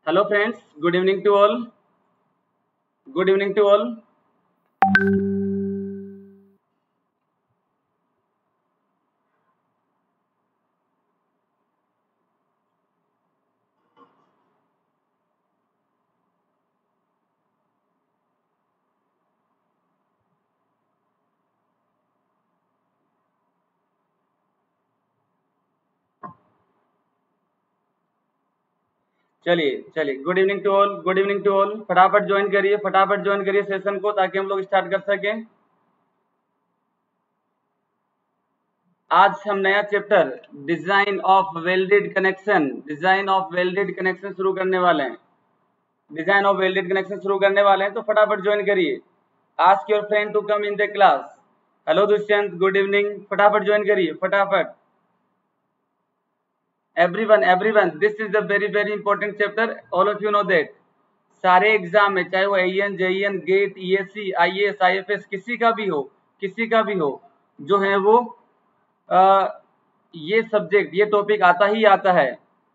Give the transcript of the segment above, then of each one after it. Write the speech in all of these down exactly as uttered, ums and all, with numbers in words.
Hello friends, good evening to all. Good evening to all. चलिए चलिए good evening to all, good evening to all. फटाफट join करिए, फटाफट join करिए session को ताकि हम लोग स्टार्ट कर सकें। आज हम नया chapter design of welded connection design of welded connection शुरू करने वाले हैं डिजाइन ऑफ वेल्डेड कनेक्शन शुरू करने वाले हैं तो फटाफट ज्वाइन करिए। Ask your friend to come in the class. Hello Dushyant, good evening. फटाफट ज्वाइन करिए, फटाफट। everyone everyone this is the very very important chapter, all of you know that। सारे एग्जाम में चाहे वो N JEN GATE ESC IAS IFS किसी का भी हो किसी का भी हो जो है वो आ, ये सब्जेक्ट ये टॉपिक आता ही आता है।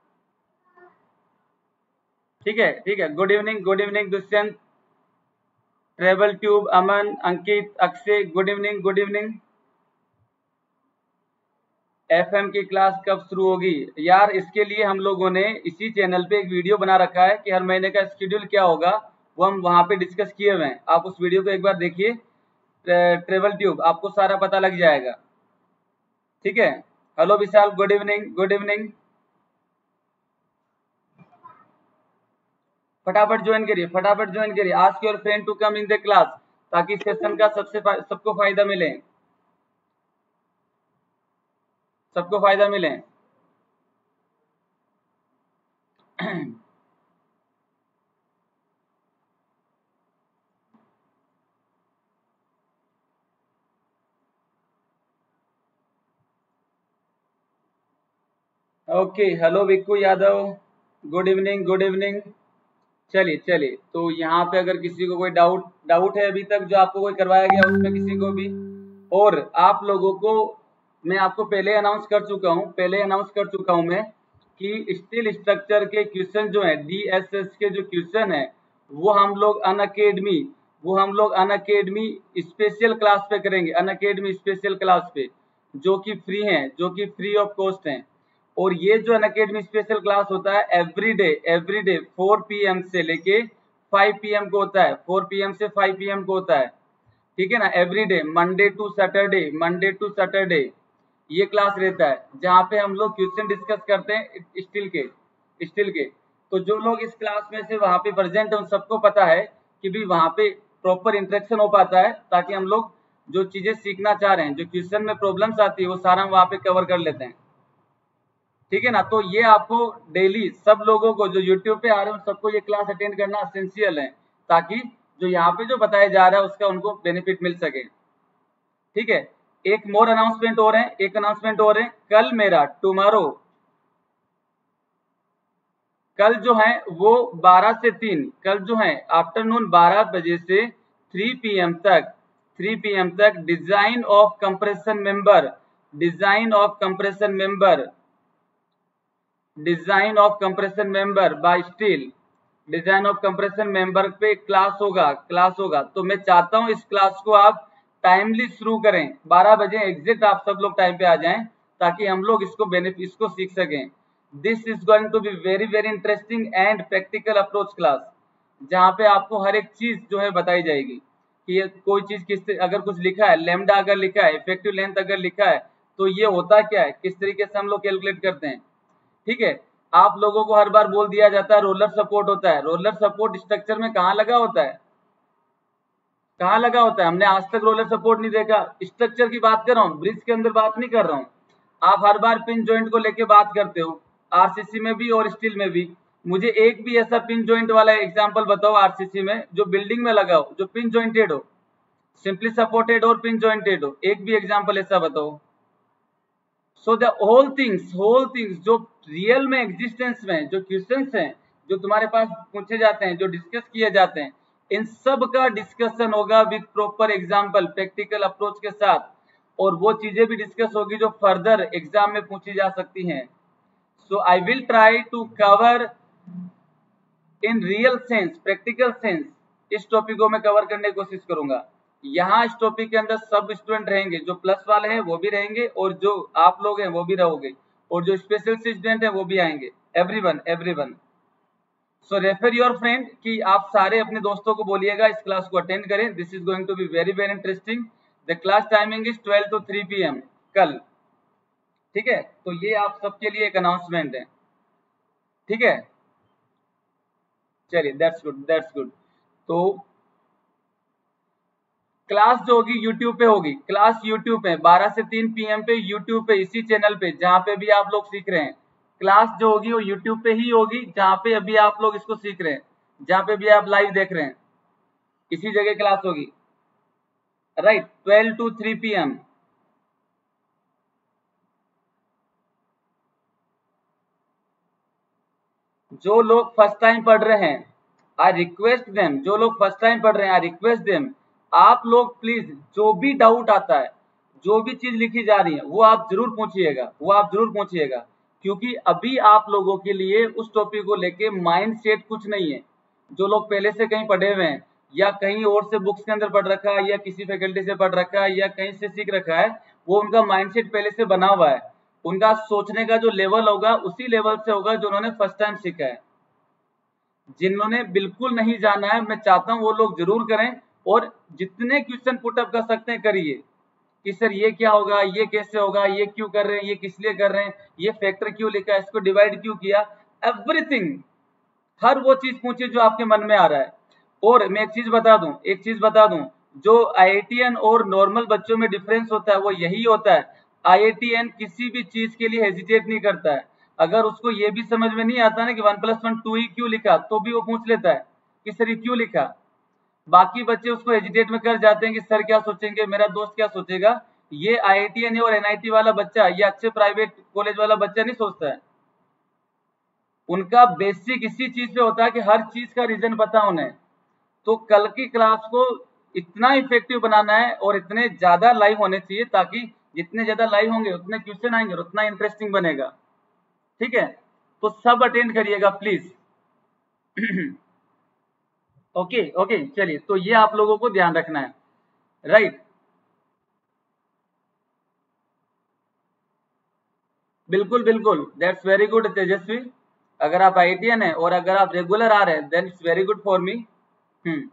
ठीक है ठीक है। Good evening good evening Dushyant, Travel Tube, Aman, Ankit, Akshay, good evening good evening. FM की क्लास कब शुरू होगी यार? इसके लिए हम लोगों ने इसी चैनल पे एक वीडियो बना रखा है कि हर महीने का शेड्यूल क्या होगा, वो हम वहां पे डिस्कस किए हुए हैं। आप उस वीडियो को एक बार देखिए, ट्रेवल ट्यूब, आपको सारा पता लग जाएगा। ठीक है। Hello Vishal, good evening good evening. फटाफट ज्वाइन करिए, फटाफट ज्वाइन करिए। Ask your friend to come in the class ताकि सेशन का सबसे सबको फायदा मिले, सबको फायदा मिले। Okay, hello Vikku Yadav, good evening good evening. चलिए चलिए, तो यहाँ पे अगर किसी को कोई डाउट डाउट है अभी तक जो आपको कोई करवाया गया उसमें किसी को भी, और आप लोगों को मैं आपको पहले अनाउंस कर चुका हूँ पहले अनाउंस कर चुका हूँ मैं कि स्टील स्ट्रक्चर के क्वेश्चन जो है डीएसएस के जो क्वेश्चन है वो हम लोग अनअकैडमी वो हम लोग अनअकैडमी स्पेशल क्लास पे करेंगे, अनअकैडमी स्पेशल क्लास पे, जो कि फ्री हैं, जो कि फ्री ऑफ कॉस्ट हैं। और ये जो अनअकैडमी स्पेशल क्लास होता है every day every day four P M से लेके फाइव पी एम को होता है, फोर पी एम से फाइव पी एम को होता है। ठीक है ना, every day, Monday to Saturday, Monday to Saturday ये क्लास रहता है जहाँ पे हम लोग क्वेश्चन डिस्कस करते हैं स्टील के स्टील के तो जो लोग इस क्लास में से वहाँ पे प्रेजेंट है उन सबको पता है कि भी वहाँ पे प्रॉपर इंटरेक्शन हो पाता है, ताकि हम लोग जो चीजें सीखना चाह रहे हैं, जो क्वेश्चन में प्रॉब्लम्स आती है वो सारा हम वहाँ पे कवर कर लेते हैं। ठीक है ना, तो ये आपको डेली सब लोगों को जो यूट्यूब पे आ रहे हैं सबको ये क्लास अटेंड करना एसेंशियल है, ताकि जो यहाँ पे जो बताया जा रहा है उसका उनको बेनिफिट मिल सके। ठीक है। एक मोर अनाउंसमेंट हो रहे हैं एक अनाउंसमेंट हो रहे हैं कल मेरा टुमारो कल जो है वो बारह से तीन, कल जो है आफ्टरनून बारह बजे से थ्री पी एम तक थ्री पी एम तक design of compression member design of compression member design of compression member by steel design of compression member पे क्लास होगा क्लास होगा तो मैं चाहता हूं इस क्लास को आप टाइमली शुरू करें, बारह बजे एग्जैक्ट आप सब लोग टाइम पे आ जाएं ताकि हम लोग इसको बेनिफिट इसको सीख सकें। This is going to be very very interesting and practical approach class, जहाँ पे आपको हर एक चीज जो है बताई जाएगी कि ये कोई चीज किस, अगर कुछ लिखा है लैम्डा अगर लिखा है, इफेक्टिव लेंथ अगर लिखा है तो ये होता क्या है, किस तरीके से हम लोग कैलकुलेट करते हैं। ठीक है। आप लोगों को हर बार बोल दिया जाता है रोलर सपोर्ट होता है, रोलर सपोर्ट स्ट्रक्चर में कहाँ लगा होता है, कहाँ लगा होता है? हमने आज तक रोलर सपोर्ट नहीं देखा। स्ट्रक्चर की बात कर रहा हूँ, ब्रिज के अंदर बात नहीं कर रहा हूँ। आप हर बार पिन जॉइंट को लेके बात करते हो, आरसीसी में भी और स्टील में भी। मुझे एक भी ऐसा पिन जॉइंट वाला एग्जांपल बताओ आरसीसी में जो बिल्डिंग में लगा हो, जो पिन जॉइंटेड हो, सिंपली सपोर्टेड और पिन जॉइंटेड हो, एक भी एग्जांपल ऐसा बताओ। So the whole things whole things जो रियल में एग्जिस्टेंस में जो क्वेश्चंस हैं जो तुम्हारे पास पूछे जाते हैं, जो डिस्कस किए जाते हैं, इन सब का डिस्कशन होगा with proper example practical approach के साथ, और वो चीजें भी डिस्कस होगी जो फर्दर एग्जाम में पूछी जा सकती हैं। So I will try to cover in real sense, practical sense, इस टॉपिक को मैं कवर करने की कोशिश करूंगा। यहाँ इस टॉपिक के अंदर सब स्टूडेंट रहेंगे, जो प्लस वाले हैं वो भी रहेंगे और जो आप लोग हैं वो भी रहोगे और जो स्पेशल स्टूडेंट हैं वो भी आएंगे। Everyone everyone so refer your friend कि आप सारे अपने दोस्तों को बोलिएगा इस क्लास को अटेंड करें। This is going to be very very interesting. The class timing is twelve to three P M कल, ठीक है। तो ये आप सबके लिए एक अनाउंसमेंट है, ठीक है। चलिए दैट्स गुड दैट्स गुड। तो क्लास जो होगी यूट्यूब पे होगी, क्लास यूट्यूब पे बारह से तीन पी एम पे यूट्यूब पे, इसी चैनल पे जहाँ पे भी आप लोग सीख रहे हैं। क्लास जो होगी वो यूट्यूब पे ही होगी जहाँ पे अभी आप लोग इसको सीख रहे हैं, जहाँ पे भी आप लाइव देख रहे हैं, इसी जगह क्लास होगी, right, twelve to three P M. जो लोग फर्स्ट टाइम पढ़ रहे हैं, आई रिक्वेस्ट देम, जो लोग फर्स्ट टाइम पढ़ रहे हैं, आई रिक्वेस्ट देम, आप लोग प्लीज जो भी डाउट आता है, जो भी चीज लिखी जा रही है वो आप जरूर पूछिएगा, वो आप जरूर पूछिएगा, क्योंकि अभी आप लोगों के लिए उस टॉपिक को लेके माइंड सेट कुछ नहीं है। जो लोग पहले से कहीं पढ़े हुए हैं या कहीं और से बुक्स के अंदर पढ़ रखा है या किसी फैकल्टी से पढ़ रखा है या कहीं से सीख रखा है, वो उनका माइंड सेट पहले से बना हुआ है। उनका सोचने का जो लेवल होगा उसी लेवल से होगा जो उन्होंने फर्स्ट टाइम सीखा है। जिन्होंने बिल्कुल नहीं जाना है, मैं चाहता हूं वो लोग जरूर करें और जितने क्वेश्चन पुटअप कर सकते हैं करिए कि सर ये क्या होगा, ये कैसे होगा, ये क्यों कर रहे हैं, ये किस लिए कर रहे हैं, ये फैक्टर क्यों लिखा है, इसको डिवाइड क्यों किया, एवरीथिंग, हर वो चीज पूछिए जो आपके मन में आ रहा है। और मैं एक चीज बता दूं, एक चीज बता दूं, जो आई आई टी एन और नॉर्मल बच्चों में डिफरेंस होता है वो यही होता है, आई आई टी एन किसी भी चीज के लिए हेजिटेट नहीं करता है। अगर उसको ये भी समझ में नहीं आता ना कि वन प्लस वन टू ही क्यों लिखा, तो भी वो पूछ लेता है कि सर ये क्यों लिखा। बाकी बच्चे उसको हेजिटेट में कर जाते हैं कि सर क्या सोचेंगे, मेरा दोस्त क्या सोचेगा। ये आई आई टी एन और एन आई टी वाला बच्चा या अच्छे प्राइवेट कॉलेज वाला बच्चा नहीं सोचता है। उनका बेसिक इसी चीज पे होता है कि हर चीज का रीजन पता उन्हें। तो कल की क्लास को इतना इफेक्टिव बनाना है और इतने ज्यादा लाइव होने चाहिए ताकि जितने ज्यादा लाइव होंगे उतने क्वेश्चन आएंगे और उतना इंटरेस्टिंग बनेगा, ठीक है। तो सब अटेंड करिएगा प्लीज। ओके ओके चलिए, तो ये आप लोगों को ध्यान रखना है, राइट। बिल्कुल बिल्कुल, दैट्स वेरी गुड तेजस्वी। अगर आप आई आई टी एन है और अगर आप रेगुलर आ रहे हैं then it's very good for me. Hmm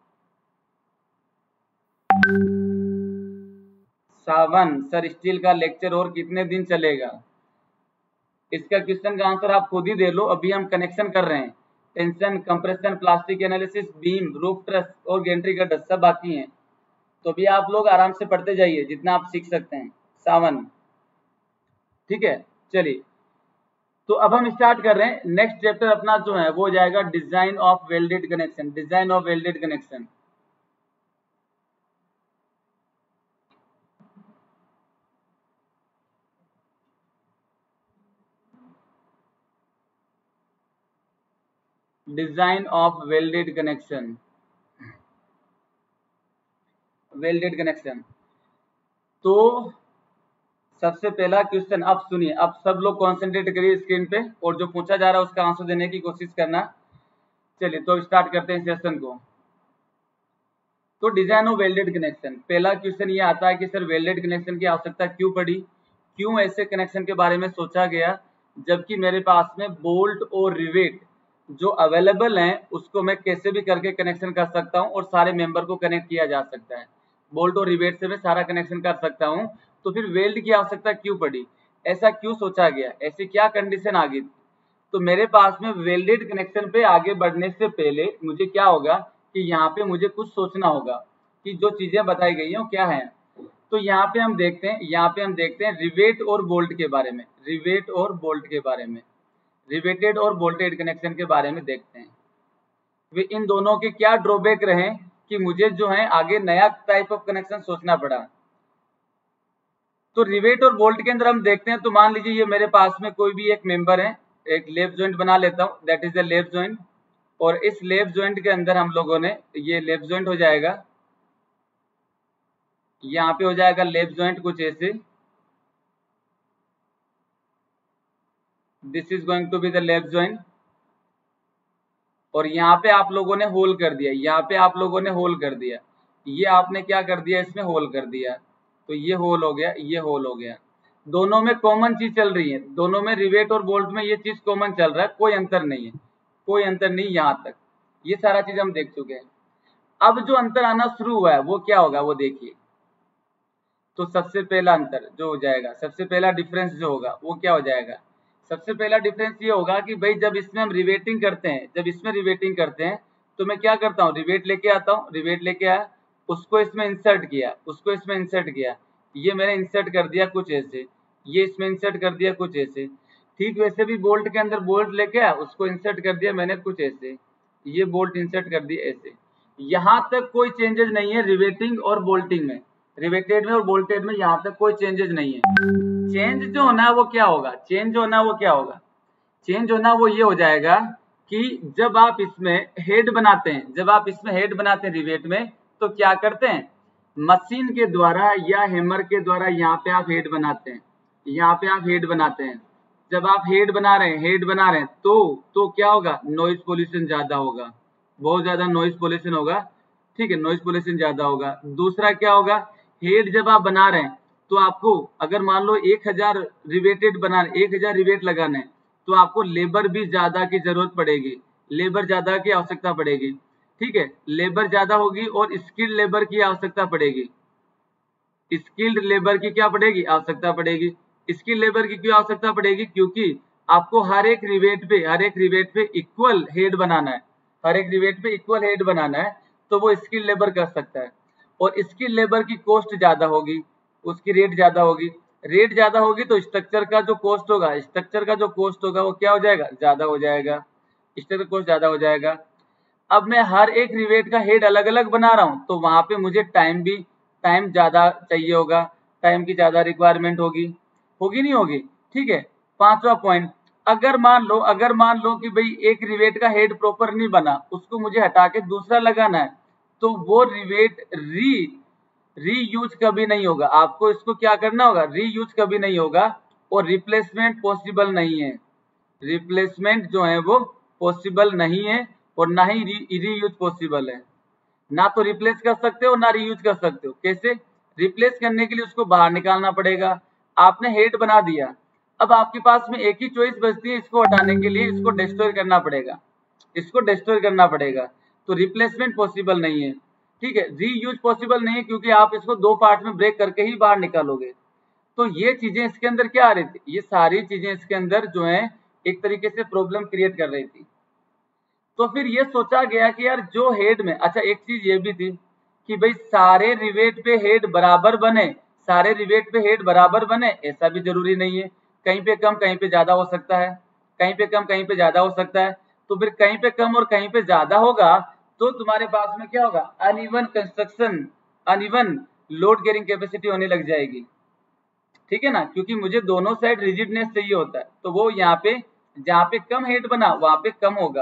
Sawan sir, steel का लेक्चर और कितने दिन चलेगा? इसका क्वेश्चन का आंसर आप खुद ही दे लो। अभी हम कनेक्शन कर रहे हैं, tension, compression, plastic analysis, beam, roof truss और गेंट्री गटर सब बाकी हैं। तो अभी आप लोग आराम से पढ़ते जाइए जितना आप सीख सकते हैं। सावन, ठीक है। चलिए, तो अब हम स्टार्ट कर रहे हैं। नेक्स्ट चैप्टर अपना जो है वो हो जाएगा design of welded connection, design of welded connection. Design of welded connection, welded connection. तो सबसे पहला क्वेश्चन अब सुनिए, अब सब लोग कॉन्सेंट्रेट करिए स्क्रीन पे और जो पूछा जा रहा है उसका आंसर देने की कोशिश करना। चलिए तो स्टार्ट करते हैं सेशन को। तो डिजाइन ऑफ वेल्डेड कनेक्शन, पहला क्वेश्चन ये आता है कि सर वेल्डेड कनेक्शन की आवश्यकता क्यों पड़ी, क्यों ऐसे कनेक्शन के बारे में सोचा गया, जबकि मेरे पास में बोल्ट और रिवेट जो अवेलेबल हैं उसको मैं कैसे भी करके कनेक्शन कर सकता हूं और सारे मेंबर को कनेक्ट किया जा सकता है। बोल्ट और रिवेट से मैं सारा कनेक्शन कर सकता हूं, तो फिर वेल्ड की आवश्यकता क्यों पड़ी, ऐसा क्यों सोचा गया, ऐसी क्या कंडीशन आ गई। तो मेरे पास में वेल्डेड कनेक्शन पे आगे बढ़ने से पहले मुझे क्या होगा कि यहाँ पे मुझे कुछ सोचना होगा कि जो चीजें बताई गई हैं वो क्या है। तो यहाँ पे हम देखते हैं, यहाँ पे हम देखते हैं रिवेट और बोल्ट के बारे में, रिवेट और बोल्ट के बारे में, रिवेटेड और बोल्टेड कनेक्शन के बारे में देखते हैं। वे इन दोनों के क्या ड्रॉबैक रहे कि मुझे जो है आगे नया टाइप ऑफ कनेक्शन सोचना पड़ा। तो रिवेट और बोल्ट के अंदर हम देखते हैं, तो मान लीजिए ये मेरे पास में कोई भी एक मेंबर है, एक लेफ्ट जॉइंट बना लेता हूँ, that is the left joint. और इस लेफ्ट जॉइंट के अंदर हम लोगों ने, ये लेफ्ट जॉइंट हो जाएगा, यहाँ पे हो जाएगा लेफ्ट जॉइंट कुछ ऐसे, this is going to be the left joint. और यहाँ पे आप लोगों ने होल कर दिया, यहाँ पे आप लोगों ने होल कर दिया, ये आपने क्या कर दिया, इसमें होल कर दिया, तो ये होल हो गया, ये होल हो गया। दोनों में कॉमन चीज चल रही है, दोनों में रिवेट और बोल्ट में ये चीज कॉमन चल रहा है, कोई अंतर नहीं है, कोई अंतर नहीं यहाँ तक। ये सारा चीज हम देख चुके हैं। अब जो अंतर आना शुरू हुआ है वो क्या होगा वो देखिए। तो सबसे पहला अंतर जो हो जाएगा, सबसे पहला डिफरेंस जो होगा वो क्या हो जाएगा, सबसे पहला डिफरेंस ये होगा कि भाई जब इसमें हम रिवेटिंग करते हैं, जब इसमें रिवेटिंग करते हैं तो मैं क्या करता हूँ, रिवेट लेके आता हूँ, रिवेट लेके आया, उसको इसमें इंसर्ट किया, उसको इसमें इंसर्ट किया, ये मैंने इंसर्ट कर दिया कुछ ऐसे, ये इसमें इंसर्ट कर दिया कुछ ऐसे। ठीक वैसे भी बोल्ट के अंदर बोल्ट लेके आया, उसको इंसर्ट कर दिया मैंने कुछ ऐसे, ये बोल्ट इंसर्ट कर दिए ऐसे। यहाँ तक कोई चेंजेस नहीं है रिवेटिंग और बोल्टिंग में, रिवेटेड में और बोल्टेड में यहाँ तक कोई चेंजेस नहीं है। चेंज जो होना है वो क्या होगा, चेंज होना वो क्या होगा, चेंज होना वो ये हो जाएगा कि जब आप इसमें हेड बनाते हैं, जब आप इसमें हेड बनाते हैं रिवेट में, तो क्या करते हैं, मशीन के द्वारा या हैमर के द्वारा यहाँ पे आप हेड बनाते हैं, यहाँ पे आप हेड बनाते हैं। जब आप हेड बना रहे हैं, हेड बना रहे हैं तो तो क्या होगा, नॉइज पोल्यूशन ज्यादा होगा, बहुत ज्यादा नॉइज पोल्यूशन होगा। ठीक है, नॉइज पोल्यूशन ज्यादा होगा। दूसरा क्या होगा, हेड जब आप बना रहे हैं तो आपको अगर मान लो एक हजार रिवेटेड बना एक हजार रिवेट लगाना है तो आपको लेबर भी ज्यादा की जरूरत पड़ेगी, लेबर ज्यादा की आवश्यकता पड़ेगी। ठीक है, लेबर ज्यादा होगी और स्किल्ड लेबर की आवश्यकता पड़ेगी, स्किल्ड लेबर की क्या पड़ेगी, आवश्यकता पड़ेगी। स्किल्ड लेबर की क्यों आवश्यकता पड़ेगी, क्योंकि आपको हर एक रिवेट पे हर एक रिवेट पे इक्वल हेड बनाना है, हर एक रिवेट पे इक्वल हेड बनाना है, तो वो स्किल्ड लेबर कर सकता है। और स्किल्ड लेबर की कॉस्ट ज्यादा होगी, उसकी रेट ज्यादा होगी, रेट ज्यादा होगी तो स्ट्रक्चर का जो कॉस्ट होगा, स्ट्रक्चर का जो कॉस्ट होगा वो क्या हो जाएगा, ज्यादा हो जाएगा, स्ट्रक्चर कॉस्ट ज्यादा हो जाएगा। अब मैं हर एक रिवेट का हेड अलग अलग बना रहा हूँ तो वहां पे मुझे टाइम भी टाइम ज्यादा चाहिए होगा, टाइम की ज्यादा रिक्वायरमेंट होगी, होगी नहीं होगी। ठीक है, पांचवा पॉइंट, अगर मान लो अगर मान लो कि भाई एक रिवेट का हेड प्रॉपर नहीं बना, उसको मुझे हटा के दूसरा लगाना है, तो वो रिवेट री रीयूज कभी नहीं होगा, आपको इसको क्या करना होगा, रीयूज कभी नहीं होगा, और रिप्लेसमेंट पॉसिबल नहीं है, रिप्लेसमेंट जो है वो पॉसिबल नहीं है, और ना ही री रीयूज पॉसिबल है। ना तो रिप्लेस कर सकते हो ना रीयूज कर सकते हो। कैसे, रिप्लेस करने के लिए उसको बाहर निकालना पड़ेगा, आपने हेड बना दिया, अब आपके पास में एक ही चॉइस बचती है इसको हटाने के लिए, इसको डिस्ट्रॉय करना पड़ेगा, इसको डिस्ट्रॉय करना पड़ेगा, तो रिप्लेसमेंट पॉसिबल नहीं है। ठीक है, रीयूज पॉसिबल नहीं है क्योंकि आप इसको दो पार्ट में ब्रेक करके ही बाहर निकालोगे। तो ये चीजें इसके अंदर क्या आ रही थी, ये सारी चीजें इसके अंदर जो है एक तरीके से प्रॉब्लम क्रिएट कर रही थी। तो फिर ये सोचा गया कि यार जो हेड में, अच्छा एक चीज ये भी थी कि भाई सारे रिवेट पे हेड बराबर बने, सारे रिवेट पे हेड बराबर बने ऐसा भी जरूरी नहीं है, कहीं पे कम कहीं पे ज्यादा हो सकता है, कहीं पे कम कहीं पे ज्यादा हो सकता है। तो फिर कहीं पे कम और कहीं पे ज्यादा होगा तो तुम्हारे पास में क्या होगा, uneven construction, uneven load carrying capacity होने लग जाएगी। ठीक है ना, क्योंकि मुझे दोनों साइड रिजिडनेस चाहिए होता है, तो वो यहाँ पे जहाँ पे कम हेड बना वहां पे कम होगा।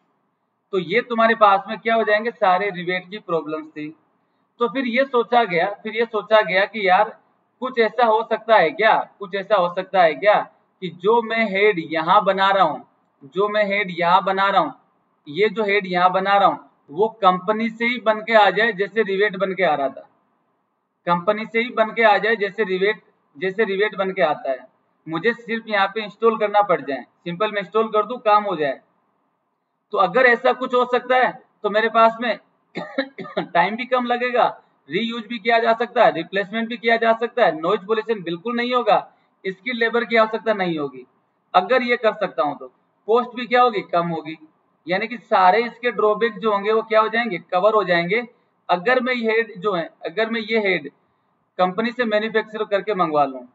तो ये तुम्हारे पास में क्या हो जाएंगे, सारे रिवेट की प्रॉब्लम्स थी। तो फिर ये सोचा गया फिर ये सोचा गया कि यार कुछ ऐसा हो सकता है क्या, कुछ ऐसा हो सकता है क्या कि जो मैं हेड यहाँ बना रहा हूँ, जो मैं हेड यहाँ बना रहा हूँ, ये जो हेड यहाँ बना रहा हूँ वो कंपनी से ही बन के आ जाए जैसे रिवेट बन के आ रहा था, कंपनी से ही बन के आ जाए जैसे रिवेट जैसे रिवेट बन के आता है, मुझे सिर्फ यहाँ पे इंस्टॉल करना पड़ जाए, सिंपल मैं इंस्टॉल कर दूं काम हो जाए। तो अगर ऐसा कुछ हो सकता है तो मेरे पास में टाइम भी कम लगेगा, रीयूज भी किया जा सकता है, रिप्लेसमेंट भी किया जा सकता है, नॉइज पोल्यूशन बिल्कुल नहीं होगा, स्किल लेबर की आवश्यकता नहीं होगी। अगर ये कर सकता हूं तो कॉस्ट भी क्या होगी, कम होगी, यानी कि सारे इसके ड्रॉबैक जो होंगे वो क्या हो जाएंगे, कवर हो जाएंगे। अगर मैं ये हेड जो है अगर मैं ये हेड कंपनी से मैन्युफैक्चर करके मंगवा लूं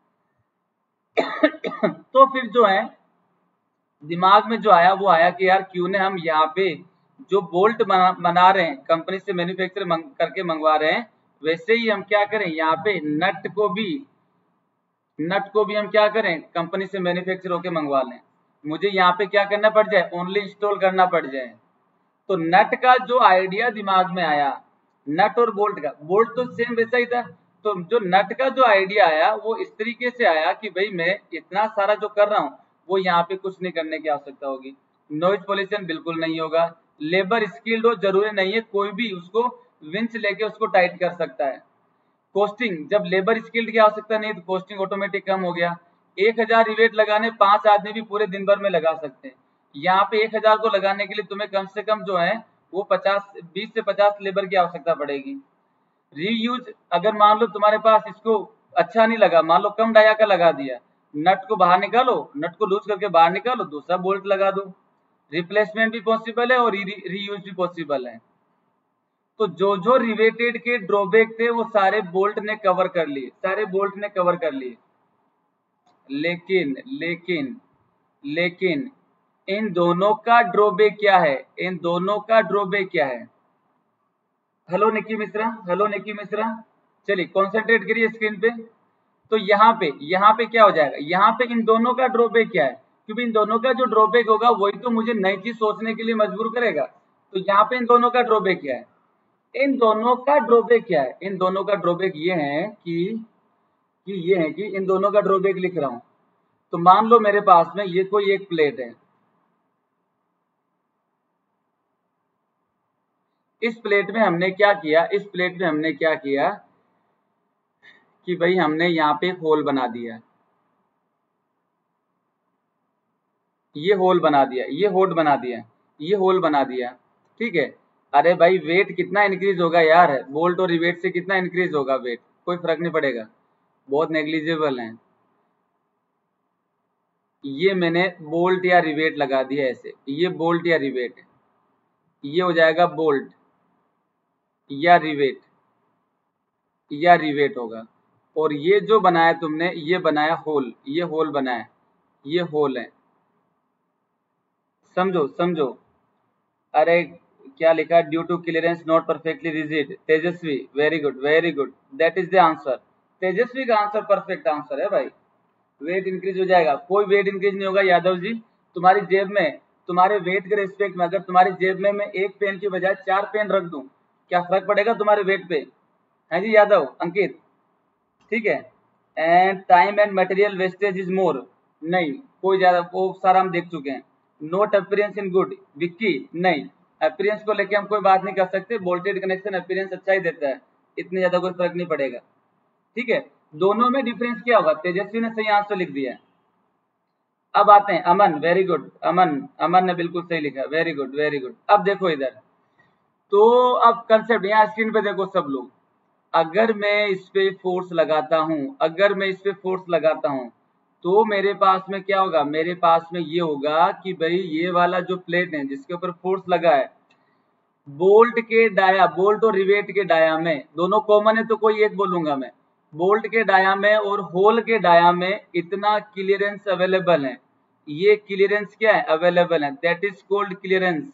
तो फिर जो है दिमाग में जो आया वो आया कि यार क्यों ने हम यहाँ पे जो बोल्ट बना, बना रहे हैं कंपनी से मैन्युफैक्चर मंग, करके मंगवा रहे हैं, वैसे ही हम क्या करें यहाँ पे नट को भी नट को भी हम क्या करें कंपनी से मैन्युफैक्चर होके मंगवा लें, मुझे यहाँ पे क्या करना पड़ जाए, ओनली इंस्टॉल करना पड़ जाए। तो नट का जो आइडिया दिमाग में आया, नट और बोल्ट का, बोल्ट तो सेम वैसा ही था, तो जो नट का जो आइडिया आया वो इस तरीके से आया कि भाई मैं इतना सारा जो कर रहा हूँ वो यहाँ पे कुछ नहीं करने की आवश्यकता होगी, नॉइज पोल्यूशन बिल्कुल नहीं होगा। लेबर स्किल्ड हो जरूरी नहीं है, कोई भी उसको विंच लेके उसको टाइट कर सकता है। कॉस्टिंग, जब लेबर स्किल्ड की आवश्यकता नहीं तो कॉस्टिंग ऑटोमेटिक कम हो गया। एक हजार रिवेट लगाने पांच आदमी भी पूरे दिन भर में लगा सकते हैं। यहाँ पे एक हजार को लगाने के लिए तुम्हें कम से कम जो है वो पचास बीस से पचास लेबर की आवश्यकता पड़ेगी। रीयूज, अगर मान लो तुम्हारे पास इसको अच्छा नहीं लगा, मान लो कम डाया का लगा दिया, नट को बाहर निकालो, नट को लूज करके बाहर निकालो, दूसरा बोल्ट लगा दो। रिप्लेसमेंट भी पॉसिबल है और रीयूज भी पॉसिबल है। तो जो जो रिवेटेड के ड्रॉबैक थे वो सारे बोल्ट ने कवर कर लिए, सारे बोल्ट ने कवर कर लिए। लेकिन लेकिन लेकिन इन दोनों का ड्रॉबैक क्या है, इन दोनों का ड्रॉबैक क्या है? हेलो निकी मिश्रा, हेलो निकी मिश्रा, चलिए कॉन्सेंट्रेट करिए स्क्रीन पे। तो यहाँ पे यहाँ पे क्या हो जाएगा, यहाँ पे इन दोनों का ड्रॉबैक क्या है? क्योंकि इन दोनों का जो ड्रॉबैक होगा वही तो मुझे नई चीज सोचने के लिए मजबूर करेगा। तो यहाँ पे इन दोनों का ड्रॉबैक क्या है? इन दोनों का ड्रॉबैक क्या है? इन दोनों का ड्रॉबैक ये है कि कि ये है कि इन दोनों का ड्रॉबैक लिख रहा हूं। तो मान लो मेरे पास में ये कोई एक प्लेट है, इस प्लेट में हमने क्या किया, इस प्लेट में हमने क्या किया कि भाई हमने यहाँ पे एक होल बना दिया, ये होल बना दिया, ये होल बना दिया, ये होल बना दिया, ठीक है। अरे भाई वेट कितना इंक्रीज होगा यार, बोल्ट और रिवेट से कितना इंक्रीज होगा वेट? कोई फर्क नहीं पड़ेगा, बहुत नेग्लिजिबल है। ये मैंने बोल्ट या रिवेट लगा दिया ऐसे, ये बोल्ट या रिवेट है, ये हो जाएगा बोल्ट या रिवेट, या रिवेट होगा। और ये जो बनाया तुमने, ये बनाया होल, ये होल बनाया, ये होल है, समझो समझो। अरे क्या लिखा, due to clearance not perfectly rigid. Tejaswi, very good very good, that is the answer. Tejaswi का आंसर परफेक्ट आंसर है भाई। वेट इंक्रीज हो जाएगा, कोई वेट इंक्रीज नहीं होगा यादव जी। तुम्हारी जेब में, तुम्हारे वेट के रिस्पेक्ट में, अगर तुम्हारी जेब में मैं एक पेन की बजाय चार पेन रख दूं, क्या फर्क पड़ेगा तुम्हारे वेट पे? है जी यादव, अंकित, ठीक है। And time and material wastage is more, नहीं कोई ज्यादा, वो सारा हम देख चुके हैं। Not appearance in good, Vicky, नहीं अपीयरेंस को लेके हम कोई बात नहीं कर सकते, बोल्टेड कनेक्शन अपीयरेंस अच्छा ही देता है, इतने ज्यादा कोई फर्क नहीं पड़ेगा, ठीक है। दोनों में डिफरेंस क्या होगा? तेजस्वी ने सही आंसर लिख दिया है। अब आते हैं अमन, वेरी गुड अमन, अमन ने बिल्कुल सही लिखा, वेरी गुड वेरी गुड। अब देखो इधर, तो अब कंसेप्ट यहाँ स्क्रीन पे देखो सब लोग, अगर मैं इस पे फोर्स लगाता हूं, अगर मैं इस पे फोर्स लगाता हूं तो मेरे पास में क्या होगा, मेरे पास में ये होगा कि भाई ये वाला जो प्लेट है जिसके ऊपर फोर्स लगा है, बोल्ट के डाया, बोल्ट और रिवेट के डाया में दोनों कॉमन है तो कोई एक बोलूंगा मैं, बोल्ट के डाया में और होल के डाया में इतना क्लियरेंस अवेलेबल है, ये क्लियरेंस क्या है, अवेलेबल है, दैट इज कॉल्ड क्लियरेंस।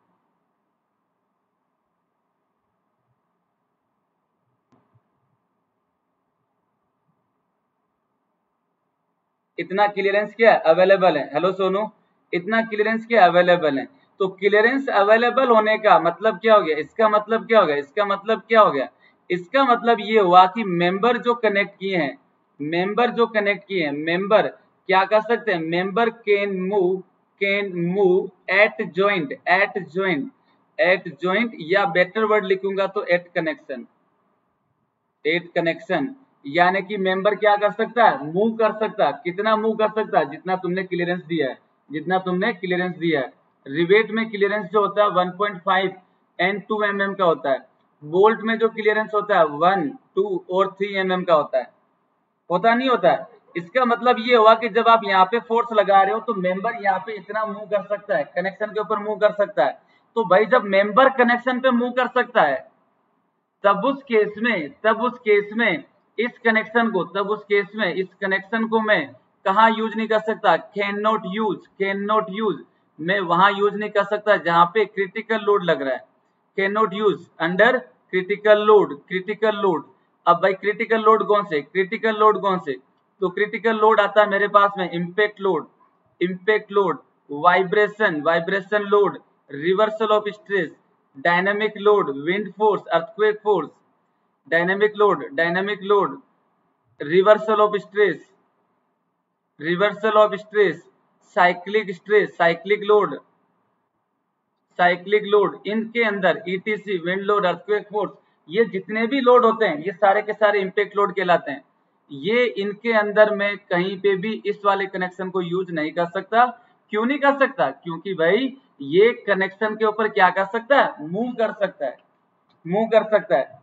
इतना क्लियरेंस क्या अवेलेबल है, हेलो सोनू, इतना क्लियरेंस क्या अवेलेबल है। तो क्लियरेंस अवेलेबल होने का मतलब क्या हो गया, इसका मतलब क्या हो गया, इसका मतलब क्या हो गया, इसका मतलब ये हुआ कि मेंबर जो कनेक्ट किए हैं, मेंबर जो कनेक्ट किए हैं, मेंबर क्या कर सकते हैं, member can move, can move at joint, at joint, at joint, या बेटर वर्ड लिखूंगा तो एट कनेक्शन, एट कनेक्शन। यानी कि मेंबर क्या कर सकता है, मूव कर सकता है, कितना मूव कर सकता है, जितना तुमने क्लियरेंस दिया है, जितना तुमने क्लियरेंस दिया है। रिवेट में क्लियरेंस जो होता है one point five and two M M का होता है, बोल्ट में जो क्लियरेंस होता है वन, टू और थ्री एम एम का होता है, होता नहीं होता है। इसका मतलब ये हुआ कि जब आप यहाँ पे फोर्स लगा रहे हो तो मेंबर यहाँ पे इतना मूव कर सकता है, कनेक्शन के ऊपर मूव कर सकता है। तो भाई जब मेंबर कनेक्शन पे मूव कर सकता है तब उस केस में, तब उस केस में इस कनेक्शन को, तब उस केस में इस कनेक्शन को मैं कहा यूज नहीं कर सकता, can not use, can not use, मैं वहां यूज नहीं कर सकता जहां पे क्रिटिकल लोड लग रहा है, can not use under critical load, critical load. अब भाई क्रिटिकल लोड कौन से, क्रिटिकल लोड कौन से, तो क्रिटिकल लोड आता है मेरे पास में impact load, impact load, vibration, vibration load, reversal of stress, dynamic load, wind force, earthquake force, dynamic load, dynamic load, reversal of stress, reversal of stress, cyclic stress, cyclic load, cyclic load, इनके अंदर ETC, wind load, earthquake force, ये जितने भी load होते हैं ये सारे के सारे इम्पैक्ट लोड कहलाते हैं। ये इनके अंदर में कहीं पे भी इस वाले कनेक्शन को यूज नहीं कर सकता। क्यों नहीं कर सकता? क्योंकि भाई ये कनेक्शन के ऊपर क्या कर सकता है? मूव कर सकता है, मूव कर सकता है,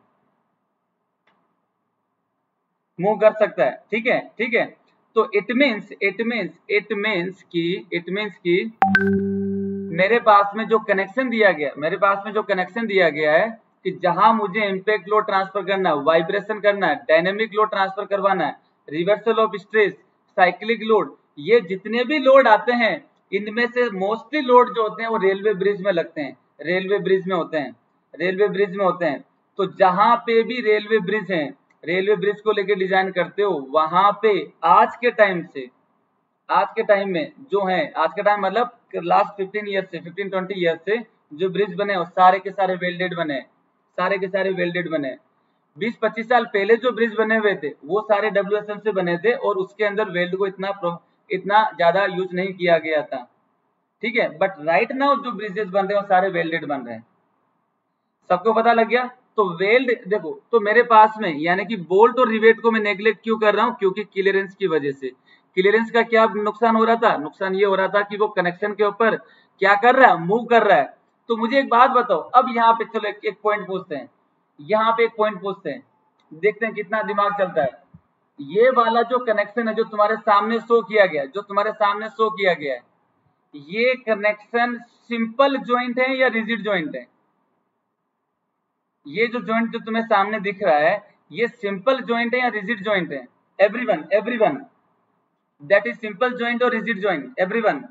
मूव कर सकता है। ठीक है, ठीक है। तो it means it means it means की इट मीन्स की मेरे पास में जो कनेक्शन दिया गया मेरे पास में जो कनेक्शन दिया गया है कि जहां मुझे इम्पैक्ट लोड ट्रांसफर करना है, वाइब्रेशन करना है, डायनेमिक लोड ट्रांसफर करवाना है, reversal of stress, cyclic load, ये जितने भी लोड आते हैं इनमें से मोस्टली लोड जो होते हैं वो रेलवे ब्रिज में लगते हैं, रेलवे ब्रिज में होते हैं, रेलवे ब्रिज में होते हैं। तो जहां पे भी रेलवे ब्रिज है, रेलवे ब्रिज को लेकर डिजाइन करते हो, वहां पे आज के टाइम से आज के टाइम में जो है, आज के टाइम मतलब लास्ट फिफ्टीन ईयर से फिफ्टीन ट्वेंटी ईयर से जो ब्रिज बने वो सारे के सारे वेल्डेड बने, सारे के सारे वेल्डेड बने। बीस पच्चीस साल पहले जो ब्रिज बने हुए थे वो सारे डब्ल्यूएसएम से बने थे और उसके अंदर वेल्ड को इतना इतना ज्यादा यूज नहीं किया गया था। ठीक है, बट राइट नाउ जो ब्रिजेस बन रहे हैं वो सारे वेल्डेड बन रहे हैं। सबको पता लग गया? तो वेल्ड देखो, तो मेरे पास में यानी कि बोल्ट और रिवेट को मैं नेग्लेक्ट क्यों कर रहा हूं? क्योंकि क्लियरेंस की वजह से। क्लियरेंस का क्या नुकसान हो रहा था? नुकसान ये हो रहा था कि वो कनेक्शन के ऊपर क्या कर रहा है? मूव कर रहा है। तो मुझे एक बात बताओ, अब यहाँ पे चलो एक, एक पॉइंट पूछते हैं, यहाँ पे एक पॉइंट पूछते हैं, देखते हैं कितना दिमाग चलता है। ये वाला जो कनेक्शन है जो तुम्हारे सामने शो किया गया जो तुम्हारे सामने शो किया गया है, ये कनेक्शन सिंपल ज्वाइंट है या रिजिड ज्वाइंट है? ये जो ज्वाइंट जो तुम्हें सामने दिख रहा है ये सिंपल ज्वाइंट है या रिजिड ज्वाइंट है? Everyone everyone that is simple joint और रिजिड ज्वाइंट? एवरीवन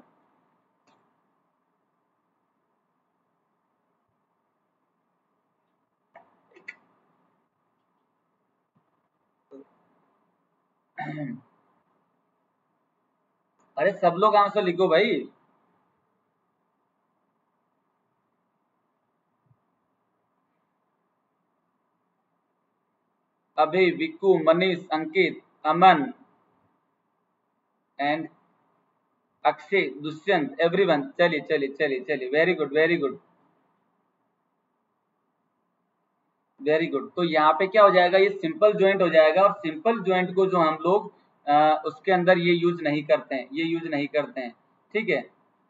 अरे सब लोग आंसर लिखो भाई। अभी, विक्कू, मनीष, अंकित, अमन एंड अक्षय, दुष्यंत, एवरीवन। चलिए चलिए चलिए चलिए, very good very good very good. तो यहाँ पे क्या हो जाएगा? ये सिंपल ज्वाइंट हो जाएगा और सिंपल ज्वाइंट को जो हम लोग आ, उसके अंदर ये यूज नहीं करते हैं, ये यूज नहीं करते हैं। ठीक है,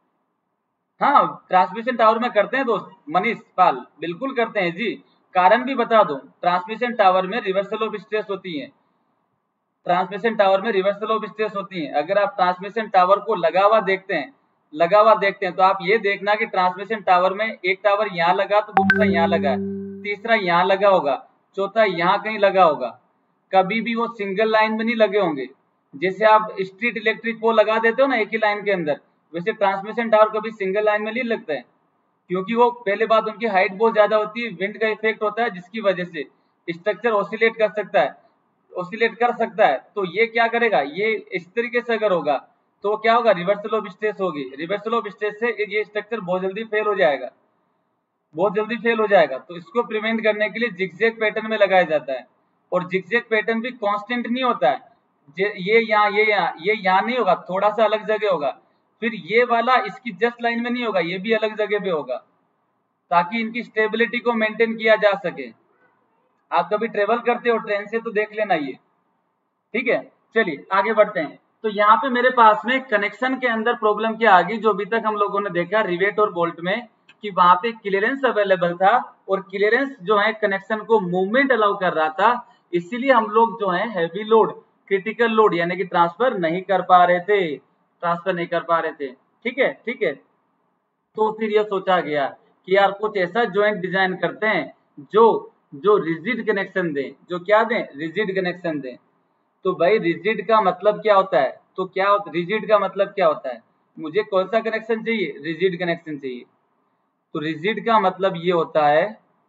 हाँ ट्रांसमिशन टावर में करते हैं दोस्त मनीष पाल, बिल्कुल करते हैं जी। कारण भी बता दो, ट्रांसमिशन टावर में रिवर्सल ऑफ स्ट्रेस होती है, ट्रांसमिशन टावर में रिवर्सल ऑफ स्ट्रेस होती है। अगर आप ट्रांसमिशन टावर को लगा हुआ देखते हैं लगा हुआ देखते हैं तो आप ये देखना कि ट्रांसमिशन टावर में एक टावर यहाँ लगा तो दूसरा यहाँ लगा है, तीसरा यहाँ लगा होगा, चौथा यहाँ कहीं लगा होगा। कभी भी वो सिंगल लाइन में नहीं लगे होंगे। जैसे आप स्ट्रीट इलेक्ट्रिक पोल लगा देते हो ना एक ही लाइन के अंदर, वैसे ट्रांसमिशन टावर कभी सिंगल लाइन में नहीं लगता है, क्योंकि वो पहले बात उनकी हाइट बहुत ज्यादा होती है, विंड का इफेक्ट होता है जिसकी वजह से स्ट्रक्चर ऑसिलेट कर सकता है ऑसिलेट कर सकता है। तो ये क्या करेगा? ये इस तरीके से अगर होगा तो क्या होगा? रिवर्सल ऑफ स्ट्रेस होगी। रिवर्सल ऑफ स्ट्रेस से ये स्ट्रक्चर बहुत जल्दी फेल हो जाएगा बहुत जल्दी फेल हो जाएगा। तो इसको प्रिवेंट करने के लिए जिगजैग पैटर्न में लगाया जाता है। और जिगजैग पैटर्न भी कांस्टेंट नहीं होता है। ये यहाँ ये यहाँ ये यहाँ नहीं होगा, थोड़ा सा अलग जगह होगा। फिर ये वाला इसकी जस्ट लाइन में नहीं होगा, ये भी अलग जगह पे होगा, ताकि इनकी स्टेबिलिटी को मेंटेन किया जा सके। आप कभी ट्रेवल करते हो ट्रेन से तो देख लेना ये। ठीक है, चलिए आगे बढ़ते हैं। तो यहाँ पे मेरे पास में कनेक्शन के अंदर प्रॉब्लम क्या आ गई, जो अभी तक हम लोगों ने देखा रिवेट और बोल्ट में, कि वहां पे क्लियरेंस अवेलेबल था और क्लियरेंस जो है कनेक्शन को मूवमेंट अलाउ कर रहा था, इसीलिए हम लोग जो है हैवी लोड, क्रिटिकल लोड यानी कि ट्रांसफर नहीं कर पा रहे थे ट्रांसफर नहीं कर पा रहे थे। ठीक है, ठीक है। तो फिर यह सोचा गया कि यार कुछ ऐसा ज्वाइंट डिजाइन करते हैं जो जो रिजिड कनेक्शन दें, जो क्या दें? रिजिड कनेक्शन दें। तो भाई रिजिड का मतलब क्या होता है? तो क्या रिजिड का मतलब क्या होता है? मुझे कौन सा कनेक्शन चाहिए? रिजिड कनेक्शन चाहिए। तो रिजिड का मतलब ये होता है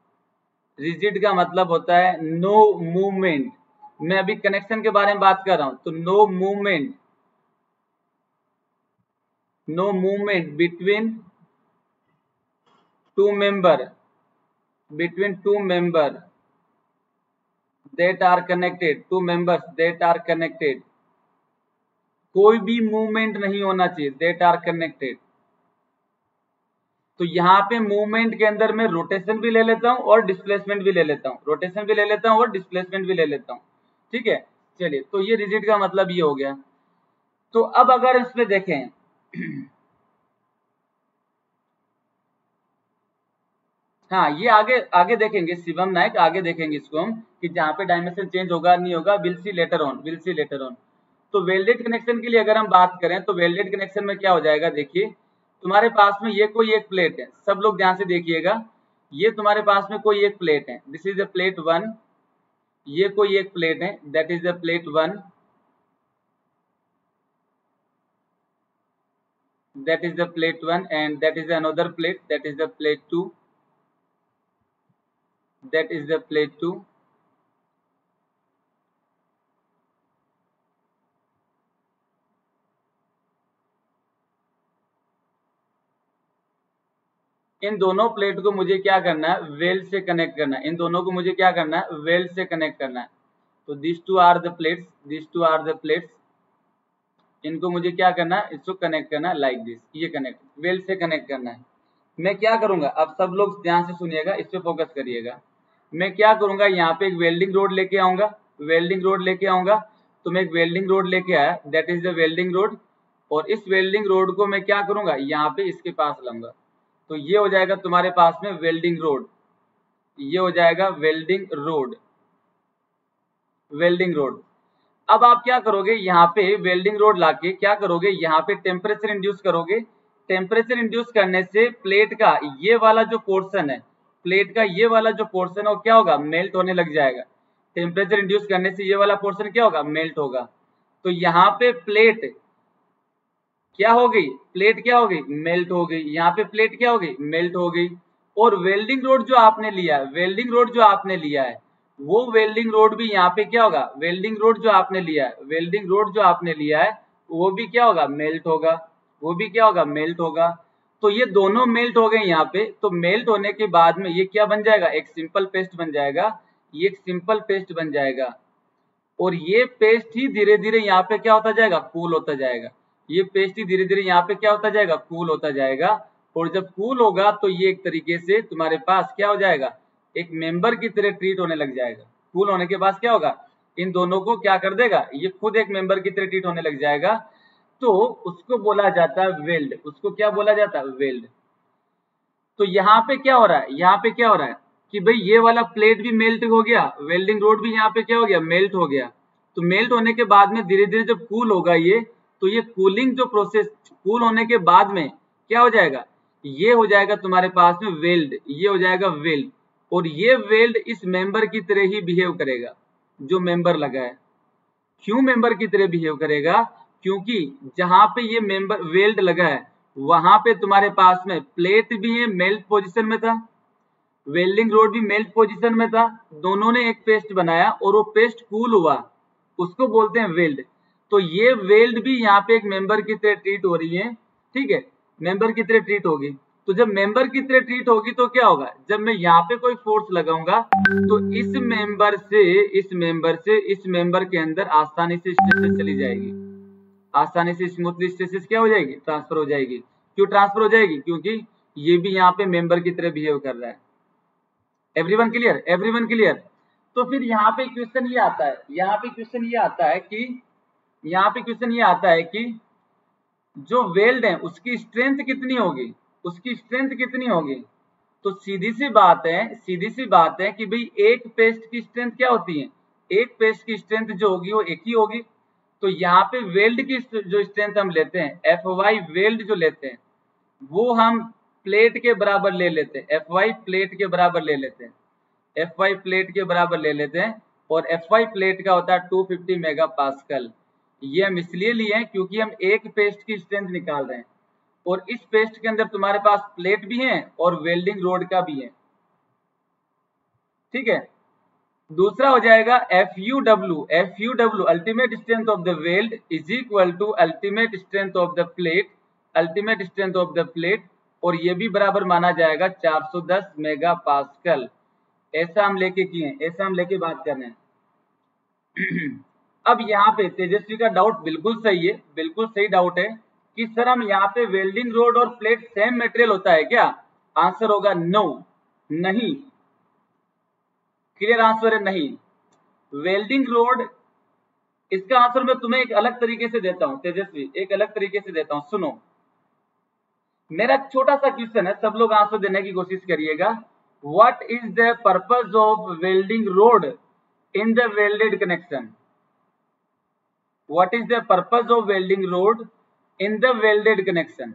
रिजिड का मतलब होता है नो मूवमेंट। मैं अभी कनेक्शन के बारे में बात कर रहा हूं, तो no movement no movement between two member between two member that are connected two members that are connected कोई भी मूवमेंट नहीं होना चाहिए, that are connected। तो यहाँ पे मूवमेंट के अंदर मैं रोटेशन भी ले लेता हूँ और डिस्प्लेसमेंट भी ले लेता हूँ, रोटेशन भी ले लेता हूँ और डिस्प्लेसमेंट भी ले लेता हूँ। ठीक है, चलिए, तो ये रिजिड का मतलब ये हो गया। तो अब अगर इसमें देखें हाँ, ये आगे आगे देखेंगे शिवम नायक, आगे देखेंगे इसको हम कि जहाँ पे डायमेंशन चेंज होगा नहीं होगा, will see later on, will see later on. तो वेल्डेड कनेक्शन के लिए अगर हम बात करें तो वेल्डेड कनेक्शन में क्या हो जाएगा, देखिए तुम्हारे पास में ये कोई एक प्लेट है, सब लोग ध्यान से देखिएगा, ये तुम्हारे पास में कोई एक प्लेट है, this is the plate one, ये कोई एक प्लेट है, that is the plate one, that is the plate one, and that is another plate, that is the plate two, that is the plate two, इन दोनों plate को मुझे क्या करना है, वेल्ड से कनेक्ट करना है, इन दोनों को मुझे क्या करना है, वेल्ड से कनेक्ट करना है। तो this two are the plates, this two are the plates, इनको मुझे क्या करना है, इसको कनेक्ट करना है लाइक दिस, ये कनेक्ट वेल्ड से कनेक्ट करना है। मैं क्या करूंगा, अब सब लोग ध्यान से सुनिएगा, इस पे फोकस करिएगा। मैं क्या करूंगा, यहाँ पे एक वेल्डिंग रोड लेके आऊंगा, वेल्डिंग रोड लेके आऊंगा, तो मैं एक वेल्डिंग रोड लेके आया, that is the welding rod, और इस वेल्डिंग रोड को मैं क्या करूंगा, यहाँ पे इसके पास लाऊंगा, तो ये हो जाएगा तुम्हारे पास में वेल्डिंग रोड, ये हो जाएगा वेल्डिंग रोड, वेल्डिंग रोड। अब आप क्या करोगे, यहाँ पे वेल्डिंग रोड लाके क्या करोगे, यहाँ पे टेम्परेचर इंड्यूस करोगे, टेम्परेचर इंड्यूस करने से प्लेट का ये वाला जो पोर्शन है, प्लेट का ये वाला जो पोर्शन है वो क्या होगा, मेल्ट होने लग जाएगा। टेम्परेचर इंड्यूस करने से ये वाला पोर्शन क्या होगा, मेल्ट होगा। तो यहाँ पे प्लेट क्या हो गई, प्लेट क्या हो गई, मेल्ट हो गई, यहाँ पे प्लेट क्या हो गई, मेल्ट हो गई। और वेल्डिंग रोड जो आपने लिया है, वेल्डिंग रोड जो आपने लिया है, वो वेल्डिंग रोड भी यहाँ पे क्या होगा, वेल्डिंग रोड जो आपने लिया है, वेल्डिंग रोड जो आपने लिया है वो भी क्या होगा, मेल्ट होगा, वो भी क्या होगा, मेल्ट होगा। तो ये दोनों मेल्ट हो गए यहाँ पे। तो मेल्ट होने के बाद में ये क्या बन जाएगा, एक सिंपल पेस्ट बन जाएगा, ये एक सिंपल पेस्ट बन जाएगा। और ये पेस्ट ही धीरे धीरे यहाँ पे क्या होता जाएगा, कूल होता जाएगा, ये पेस्ट ही धीरे धीरे यहाँ पे क्या होता जाएगा, कूल होता जाएगा। और जब कूल होगा तो ये एक तरीके से तुम्हारे पास क्या हो जाएगा, एक मेंबर की तरह ट्रीट होने लग जाएगा। कूल होने के बाद क्या होगा, इन दोनों को क्या कर देगा, ये खुद एक मेंबर की तरह ट्रीट होने लग जाएगा। तो उसको बोला जाता है वेल्ड, उसको क्या बोला जाता है, वेल्ड। तो यहाँ पे क्या हो रहा है, यहाँ पे क्या हो रहा है कि भाई ये वाला प्लेट भी मेल्ट हो गया, वेल्डिंग रोड भी यहाँ पे क्या हो गया, मेल्ट हो गया। तो मेल्ट होने के बाद में धीरे धीरे जब कूल होगा ये, तो ये कूलिंग जो प्रोसेस, कूल होने के बाद में क्या हो जाएगा, ये हो जाएगा तुम्हारे पास में वेल्ड, ये हो जाएगा वेल्ड। और ये वेल्ड इस मेंबर की तरह ही बिहेव करेगा जो मेंबर लगा है। क्यों मेंबर की तरह बिहेव करेगा, क्योंकि जहां पे ये मेंबर वेल्ड लगा है वहां पे तुम्हारे पास में प्लेट भी है, मेल्ट पोजीशन में था, वेल्डिंग रोड भी मेल्ट पोजीशन में था, दोनों ने एक पेस्ट बनाया और वो पेस्ट कूल हुआ, उसको बोलते हैं वेल्ड। तो ये वेल्ड भी यहाँ पे एक मेंबर की तरह ट्रीट हो रही है, ठीक है, मेंबर की तरह ट्रीट होगी। तो जब मेंबर की तरह ट्रीट होगी तो क्या होगा, जब मैं यहाँ पे कोई फोर्स लगाऊंगा तो इस मेंबर से इस मेंबर से इस मेंबर के अंदर आसानी से स्ट्रेसेस चली जाएगी, आसानी से स्मूथली स्ट्रेसेस क्या हो जाएगी, ट्रांसफर हो जाएगी। क्यों ट्रांसफर हो जाएगी, क्योंकि ये भी यहाँ पे मेंबर की तरह बिहेव कर रहा है। Everyone clear, everyone clear. तो फिर यहाँ पे क्वेश्चन ये आता है, यहाँ पे क्वेश्चन ये आता है कि यहाँ पे क्वेश्चन ये आता है कि जो वेल्ड है उसकी स्ट्रेंथ कितनी होगी, उसकी स्ट्रेंथ कितनी होगी। तो सीधी सी बात है, सीधी सी बात है कि भाई एक पेस्ट की स्ट्रेंथ क्या होती है, एक पेस्ट की स्ट्रेंथ जो होगी वो एक ही होगी। तो यहाँ पे वेल्ड की जो स्ट्रेंथ हम लेते हैं, एफ वाई वेल्ड जो लेते हैं वो हम प्लेट के बराबर ले लेते हैं, एफ वाई प्लेट के बराबर ले लेते हैं, एफ वाई प्लेट के बराबर ले लेते हैं। और एफ वाई प्लेट का होता है टू फिफ्टी मेगा पास्कल। ये हम इसलिए लिए हैं क्योंकि हम एक पेस्ट की स्ट्रेंथ निकाल रहे हैं और इस पेस्ट के अंदर तुम्हारे पास प्लेट भी है और वेल्डिंग रोड का भी है, ठीक है। दूसरा हो जाएगा F U W, F U W ultimate strength of the weld is equal to ultimate strength of the plate, ultimate strength of the plate, और ये भी बराबर माना जाएगा चार सौ दस मेगा पास्कल। ऐसा हम लेके किए, ऐसा हम लेके बात कर रहे हैं। अब यहाँ पे तेजस्वी का डाउट बिल्कुल सही है, बिल्कुल सही डाउट है कि सर हम यहाँ पे वेल्डिंग रोड और प्लेट सेम मटेरियल होता है क्या, आंसर होगा नो, नहीं। क्लियर आंसर है नहीं। वेल्डिंग रोड, इसका आंसर मैं तुम्हें एक अलग तरीके से देता हूं तेजस्वी, एक अलग तरीके से देता हूं, सुनो। मेरा छोटा सा क्वेश्चन है, सब लोग आंसर देने की कोशिश करिएगा। What is the purpose of welding rod in the welded connection? What is the purpose of welding rod in the welded connection?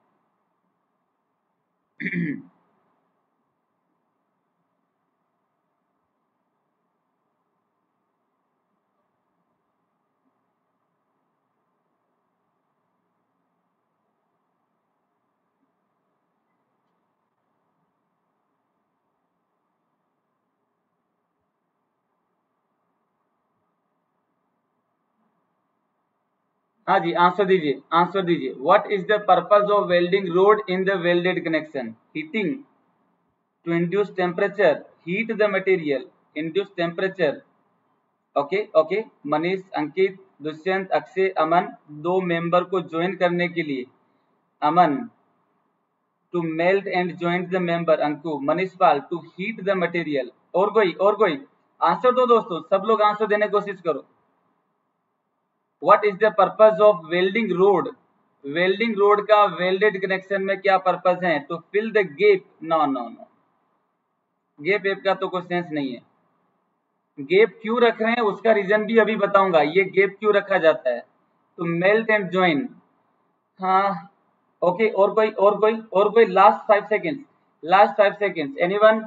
हाँ जी, आंसर दीजिए, आंसर दीजिए। What is the purpose of welding rod in the welded connection? Heating, to induce temperature, heat the material, induce temperature. Okay okay, Manish, Ankit, Dushyant, Akshay, Aman, दो member को join करने के लिए। Aman, to melt and join the member. Anku, Manish Pal, to heat the material. और कोई, और कोई answer दो दोस्तों, सब लोग आंसर देने की कोशिश करो। What is the purpose of welding rod? Welding rod का वेल्डेड कनेक्शन में क्या पर्पज है? To fill the gap. No no no, gap एप का तो कोई सेंस नहीं है। गैप क्यों रख रहे हैं उसका रीजन भी अभी बताऊंगा, ये गैप क्यों रखा जाता है। To melt and join. हाँ ओके, और कोई, और कोई, और कोई, last five seconds, last five seconds, anyone,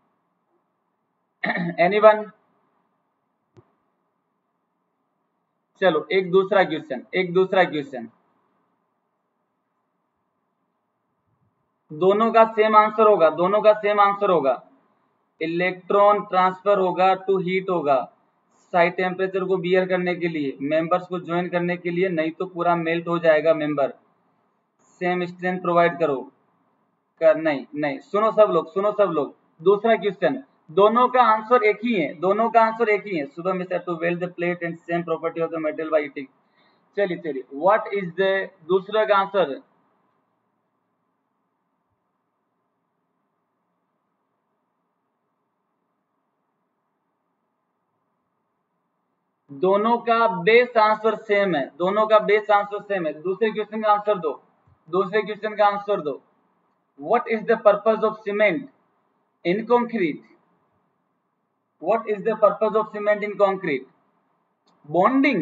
anyone? चलो एक दूसरा क्वेश्चन, एक दूसरा क्वेश्चन, दोनों का सेम आंसर होगा, दोनों का सेम आंसर होगा। इलेक्ट्रॉन ट्रांसफर होगा टू हीट होगा, साइड टेम्परेचर को बियर करने के लिए, मेंबर्स को ज्वाइन करने के लिए, नहीं तो पूरा मेल्ट हो जाएगा मेंबर। सेम स्ट्रेंथ प्रोवाइड करो कर, नहीं नहीं, सुनो सब लोग, सुनो सब लोग, दूसरा क्वेश्चन, दोनों का आंसर एक ही है, दोनों का आंसर एक ही है। सुबह mister to weld the plate and same property of the metal by heating. चलिए चलिए, व्हाट इज द दूसरा का आंसर? दोनों का बेस आंसर सेम है, दोनों का बेस आंसर सेम है। दूसरे क्वेश्चन का आंसर दो, दूसरे क्वेश्चन का आंसर दो। What is the purpose of cement in concrete? What is the purpose of cement in concrete? Bonding,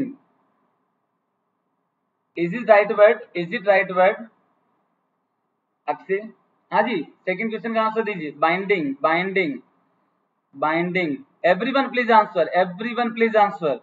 is it right word? Is it right word? Akshay, हाँ जी, second question का answer दीजिए। Binding, binding, binding. Everyone please answer, everyone please answer.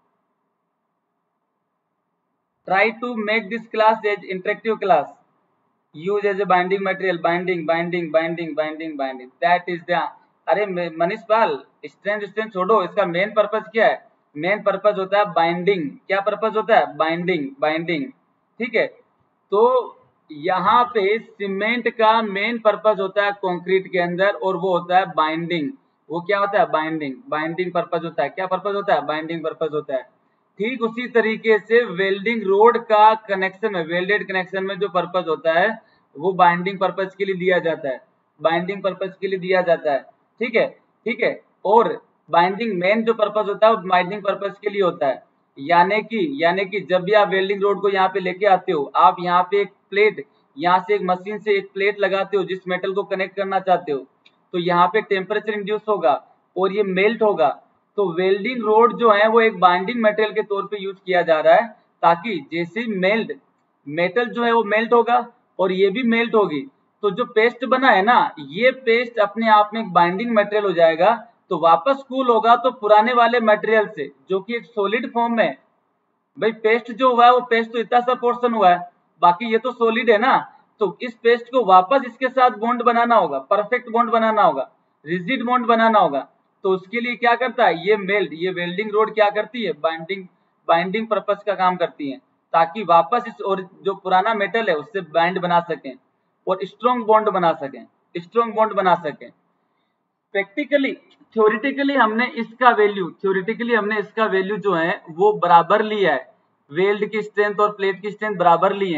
Try to make this class as interactive class. Use as a binding material. Binding, binding, binding, binding, binding. That is the. अरे मनीष पाल, strength strength छोड़ो, इसका main purpose क्या है? Main purpose होता है binding. क्या purpose होता है? Binding, binding. ठीक है, तो यहाँ पे सीमेंट का मेन पर्पज होता है कंक्रीट के अंदर, और वो होता है बाइंडिंग। वो क्या होता है? बाइंडिंग, बाइंडिंग पर्पज होता है। क्या पर्पज होता है? बाइंडिंग पर्पज होता है। ठीक उसी तरीके से वेल्डिंग रोड का कनेक्शन में, वेल्डेड कनेक्शन में जो पर्पज होता है वो बाइंडिंग पर्पज के लिए दिया जाता है, बाइंडिंग पर्पज के लिए दिया जाता है। ठीक है, ठीक है, और बाइंडिंग मेन जो पर्पज होता है वो बाइंडिंग पर्पज के लिए होता है। यानी कि यानी कि जब भी आप वेल्डिंग रोड को यहाँ पे लेके आते हो, आप यहाँ पे एक प्लेट, यहाँ से एक मशीन से एक प्लेट लगाते हो जिस मेटल को कनेक्ट करना चाहते हो, तो यहाँ पे टेम्परेचर इंड्यूस होगा और ये मेल्ट होगा। तो वेल्डिंग रोड जो है वो एक बाइंडिंग मटेरियल के तौर पे यूज किया जा रहा है, ताकि जैसे मेल्ट मेटल जो है वो मेल्ट होगा और ये भी मेल्ट होगी, तो जो पेस्ट बना है ना, ये पेस्ट अपने आप में एक बाइंडिंग मटेरियल हो जाएगा। तो वापस कूल होगा तो पुराने वाले मटेरियल से, जो कि एक सॉलिड फॉर्म में, भाई पेस्ट जो हुआ है वो पेस्ट तो इतना सा पोर्शन हुआ है, बाकी ये तो सॉलिड है ना, तो इस पेस्ट को वापस इसके साथ बॉन्ड बनाना होगा, परफेक्ट बॉन्ड बनाना होगा, रिजिड बॉन्ड बनाना होगा। तो उसके लिए क्या करता है ये मेल्ट, ये वेल्डिंग रोड क्या करती है? बाइंडिंग, बाइंडिंग पर्पज का काम करती है, ताकि वापस इस और जो पुराना मेटल है उससे बाइंड बना सकें और स्ट्रॉन्ग बॉन्ड बना सकें, स्ट्रॉन्ग बॉन्ड बना सकें। प्रैक्टिकली, थ्योरेटिकली हमने इसका वैल्यू, थ्योरेटिकली हमने इसका वैल्यू जो है वो बराबर लिया है, वेल्ड की स्ट्रेंथ और प्लेट की स्ट्रेंथ बराबर ली है।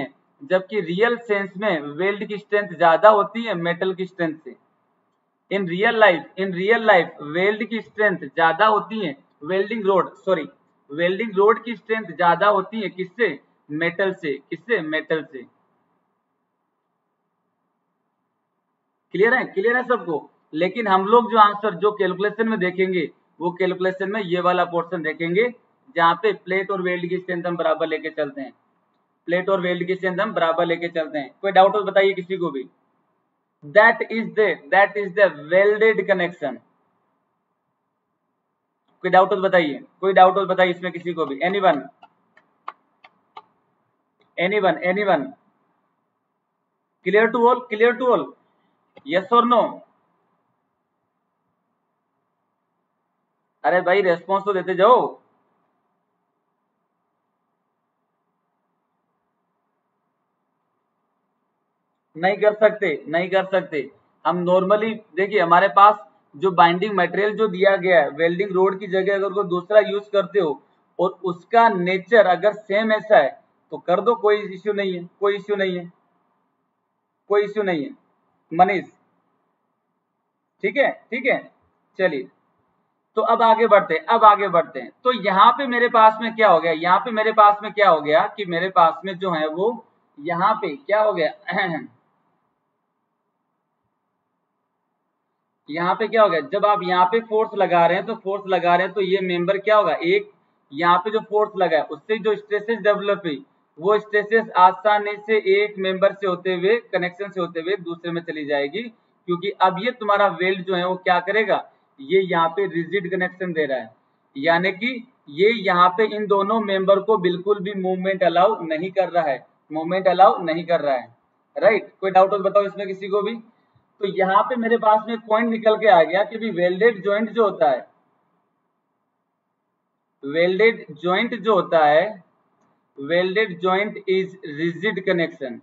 जबकि रियल सेंस में वेल्ड की स्ट्रेंथ ज्यादा होती है मेटल की स्ट्रेंथ से। In real life in real life weld की स्ट्रेंथ ज्यादा होती है, welding rod sorry welding rod की स्ट्रेंथ ज्यादा होती है किससे? मेटल से। किससे? मेटल से। क्लियर है? क्लियर है सबको? लेकिन हम लोग जो आंसर जो कैलकुलेशन में देखेंगे वो कैलकुलेशन में ये वाला पोर्शन देखेंगे जहां पे प्लेट और वेल्ड की स्ट्रेंथ हम बराबर लेके चलते हैं। प्लेट और वेल्ड की स्ट्रेंथ हम बराबर लेके चलते हैं। कोई डाउट हो बताइए किसी को भी। That is the that is the welded connection. कोई डाउट हो बताइए, कोई डाउट हो बताइए इसमें किसी को भी। Anyone anyone anyone clear to all? Clear to all? Yes और नो? अरे भाई रेस्पॉन्स तो देते जाओ। नहीं कर सकते, नहीं कर सकते। हम नॉर्मली देखिए हमारे पास जो बाइंडिंग मटेरियल जो दिया गया है वेल्डिंग रोड की जगह अगर कोई दूसरा यूज करते हो और उसका नेचर अगर सेम ऐसा है तो कर दो, कोई इश्यू नहीं है, कोई इश्यू नहीं है, कोई इश्यू नहीं है मनीष। ठीक है, ठीक है, चलिए तो अब आगे बढ़ते हैं, अब आगे बढ़ते हैं। तो यहाँ पे मेरे पास में क्या हो गया, यहाँ पे मेरे पास में क्या हो गया कि मेरे पास में जो है वो यहाँ पे क्या हो गया यहाँ पे क्या होगा, जब आप यहाँ पे फोर्स लगा रहे हैं तो फोर्स लगा रहे हैं तो ये मेंबर क्या होगा, एक यहाँ पे जो फोर्स लगा है उससे जो स्ट्रेसेस डेवलप हुई वो स्ट्रेसेस आसानी से एक मेंबर से होते हुए कनेक्शन से होते हुए दूसरे में चली जाएगी, क्योंकि अब ये तुम्हारा वेल्ड जो है वो क्या करेगा, ये यहाँ पे रिजिड कनेक्शन दे रहा है, यानी कि ये यहाँ पे इन दोनों मेंबर को बिल्कुल भी मूवमेंट अलाउ नहीं कर रहा है, मूवमेंट अलाउ नहीं कर रहा है। राइट? कोई डाउट हो बताओ इसमें किसी को भी। तो यहाँ पे मेरे पास में पॉइंट निकल के आ गया कि भी वेल्डेड जॉइंट जो होता है, वेल्डेड जॉइंट जो होता है, welded joint is rigid connection.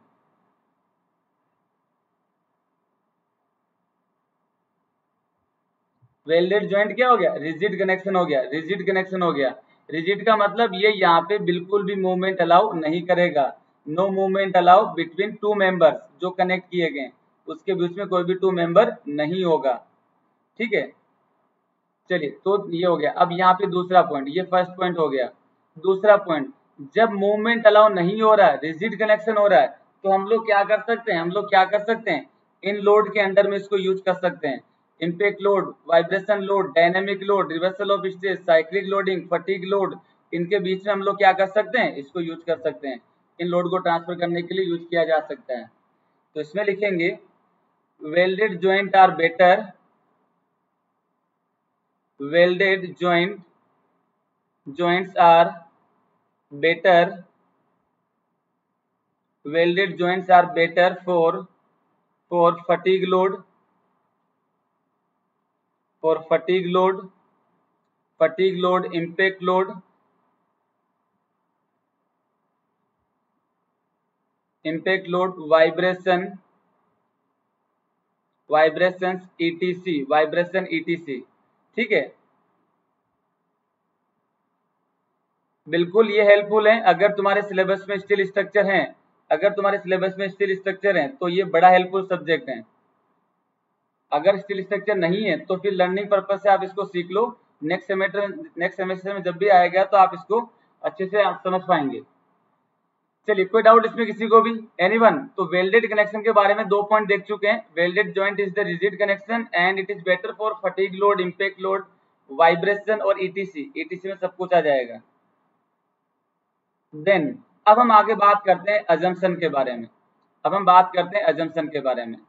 Welded joint क्या हो गया, रिजिड कनेक्शन हो गया, रिजिड कनेक्शन हो गया। रिजिड का मतलब ये यहाँ पे बिल्कुल भी मूवमेंट अलाउ नहीं करेगा, no movement allow between two members जो कनेक्ट किए गए उसके बीच में कोई भी टू मेंबर नहीं होगा। ठीक है, चलिए तो ये हो गया। अब यहाँ पे दूसरा पॉइंट, ये फर्स्ट पॉइंट हो गया। दूसरा पॉइंट, जब मूवमेंट अलाउ नहीं हो रहा है, रिजिड कनेक्शन हो रहा है, तो हम लोग क्या कर सकते हैं, हम लोग क्या कर सकते हैं, इन लोड के अंडर में इसको यूज कर सकते हैं। Impact load, vibration load, dynamic load, reversal of stress, cyclic loading, fatigue load, इनके बीच में हम लोग क्या कर सकते हैं, इसको यूज कर सकते हैं। इन लोड को ट्रांसफर करने के लिए यूज किया जा सकता है। तो इसमें लिखेंगे welded joint are better, welded joint joints are better, welded joints are better for for fatigue load, for fatigue load, fatigue load, impact load, impact load, vibration, vibrations etc, vibration etc। ठीक है, बिल्कुल ये helpful है। अगर तुम्हारे syllabus में steel structure है, अगर तुम्हारे सिलेबस में स्टील स्ट्रक्चर है तो ये बड़ा हेल्पफुल सब्जेक्ट है। अगर स्टील स्ट्रक्चर नहीं है तो फिर लर्निंग पर्पज से आप इसको सीख लो, नेक्स्ट सेमेस्टर नेक्स्ट सेमेस्टर में जब भी आएगा तो आप इसको अच्छे से आप समझ पाएंगे। चलिए कोई डाउट इसमें किसी को भी, एनीवन? तो वेल्डेड कनेक्शन के बारे में दो पॉइंट देख चुके हैं। Welded joint is the rigid connection and it is better for fatigue load, impact load, vibration और ईटीसी। ईटीसी में सब कुछ आ जाएगा। देन अब हम आगे बात करते हैं अजम्पशन के बारे में। अब हम बात करते हैं अजम्पशन के बारे में।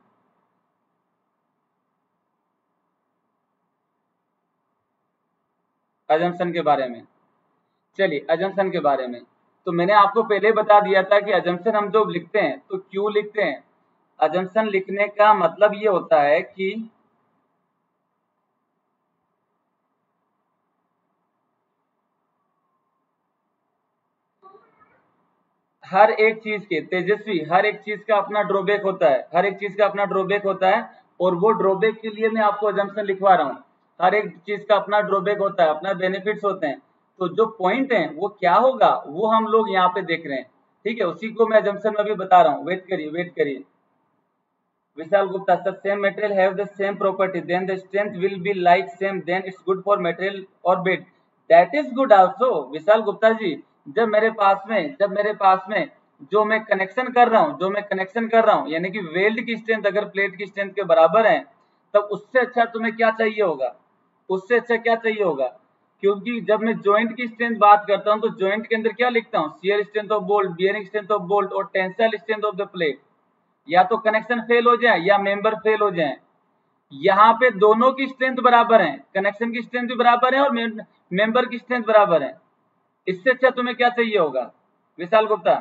अजम्पशन के बारे में चलिए अजम्पशन के बारे में तो मैंने आपको पहले बता दिया था कि अजम्पशन हम जब लिखते हैं तो क्यों लिखते हैं। अजम्पशन लिखने का मतलब ये होता है कि हर एक चीज के तेजस्वी, हर एक चीज का अपना ड्रॉबैक होता है, हर एक चीज का अपना ड्रॉबैक होता है और वो ड्रॉबैक के लिए मैं आपको अजम्पशन लिखवा रहा हूँ। हर एक चीज का अपना ड्रॉबैक होता है, अपना बेनिफिट्स होते हैं। तो जो पॉइंट है वो क्या होगा वो हम लोग यहाँ पे देख रहे हैं। ठीक है, उसी को मैं अजम्पशन में भी बता रहा हूँ, वेट करिए वेट करिए। Vishal Gupta sir, same material have the same property then the strength will be like same then it's good for material और bad, that is good also. Vishal Gupta ji, जब मेरे पास में जब मेरे पास में जो मैं कनेक्शन कर रहा हूँ जो मैं कनेक्शन कर रहा हूँ यानी कि वेल्ड की स्ट्रेंथ अगर प्लेट की स्ट्रेंथ के बराबर है, तब उससे अच्छा तुम्हें क्या चाहिए होगा, उससे अच्छा क्या चाहिए होगा। क्योंकि जब मैं जॉइंट की स्ट्रेंथ बात करता हूँ तो जॉइंट के अंदर क्या लिखता हूँ, shear strength of bolt, bearing strength of bolt और tensile strength of the plate. या तो कनेक्शन फेल हो जाए या मेंबर फेल हो जाए, यहाँ पे दोनों की स्ट्रेंथ बराबर है, कनेक्शन की स्ट्रेंथ भी बराबर है और मेंबर की स्ट्रेंथ बराबर है। इससे अच्छा तुम्हें क्या चाहिए होगा विशाल गुप्ता?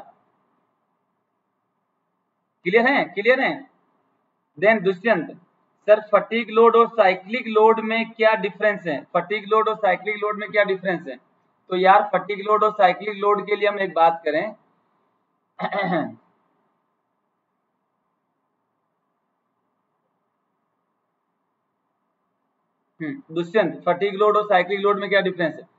क्लियर है क्लियर है then Dushyant sir, fatigue load और साइक्लिक लोड में क्या डिफरेंस है? फटीग लोड और साइक्लिक लोड में क्या डिफरेंस है? तो यार फटीग लोड और साइक्लिक लोड के लिए हम एक बात करें दुष्यंत, फटीग लोड और साइक्लिक लोड में क्या डिफरेंस है?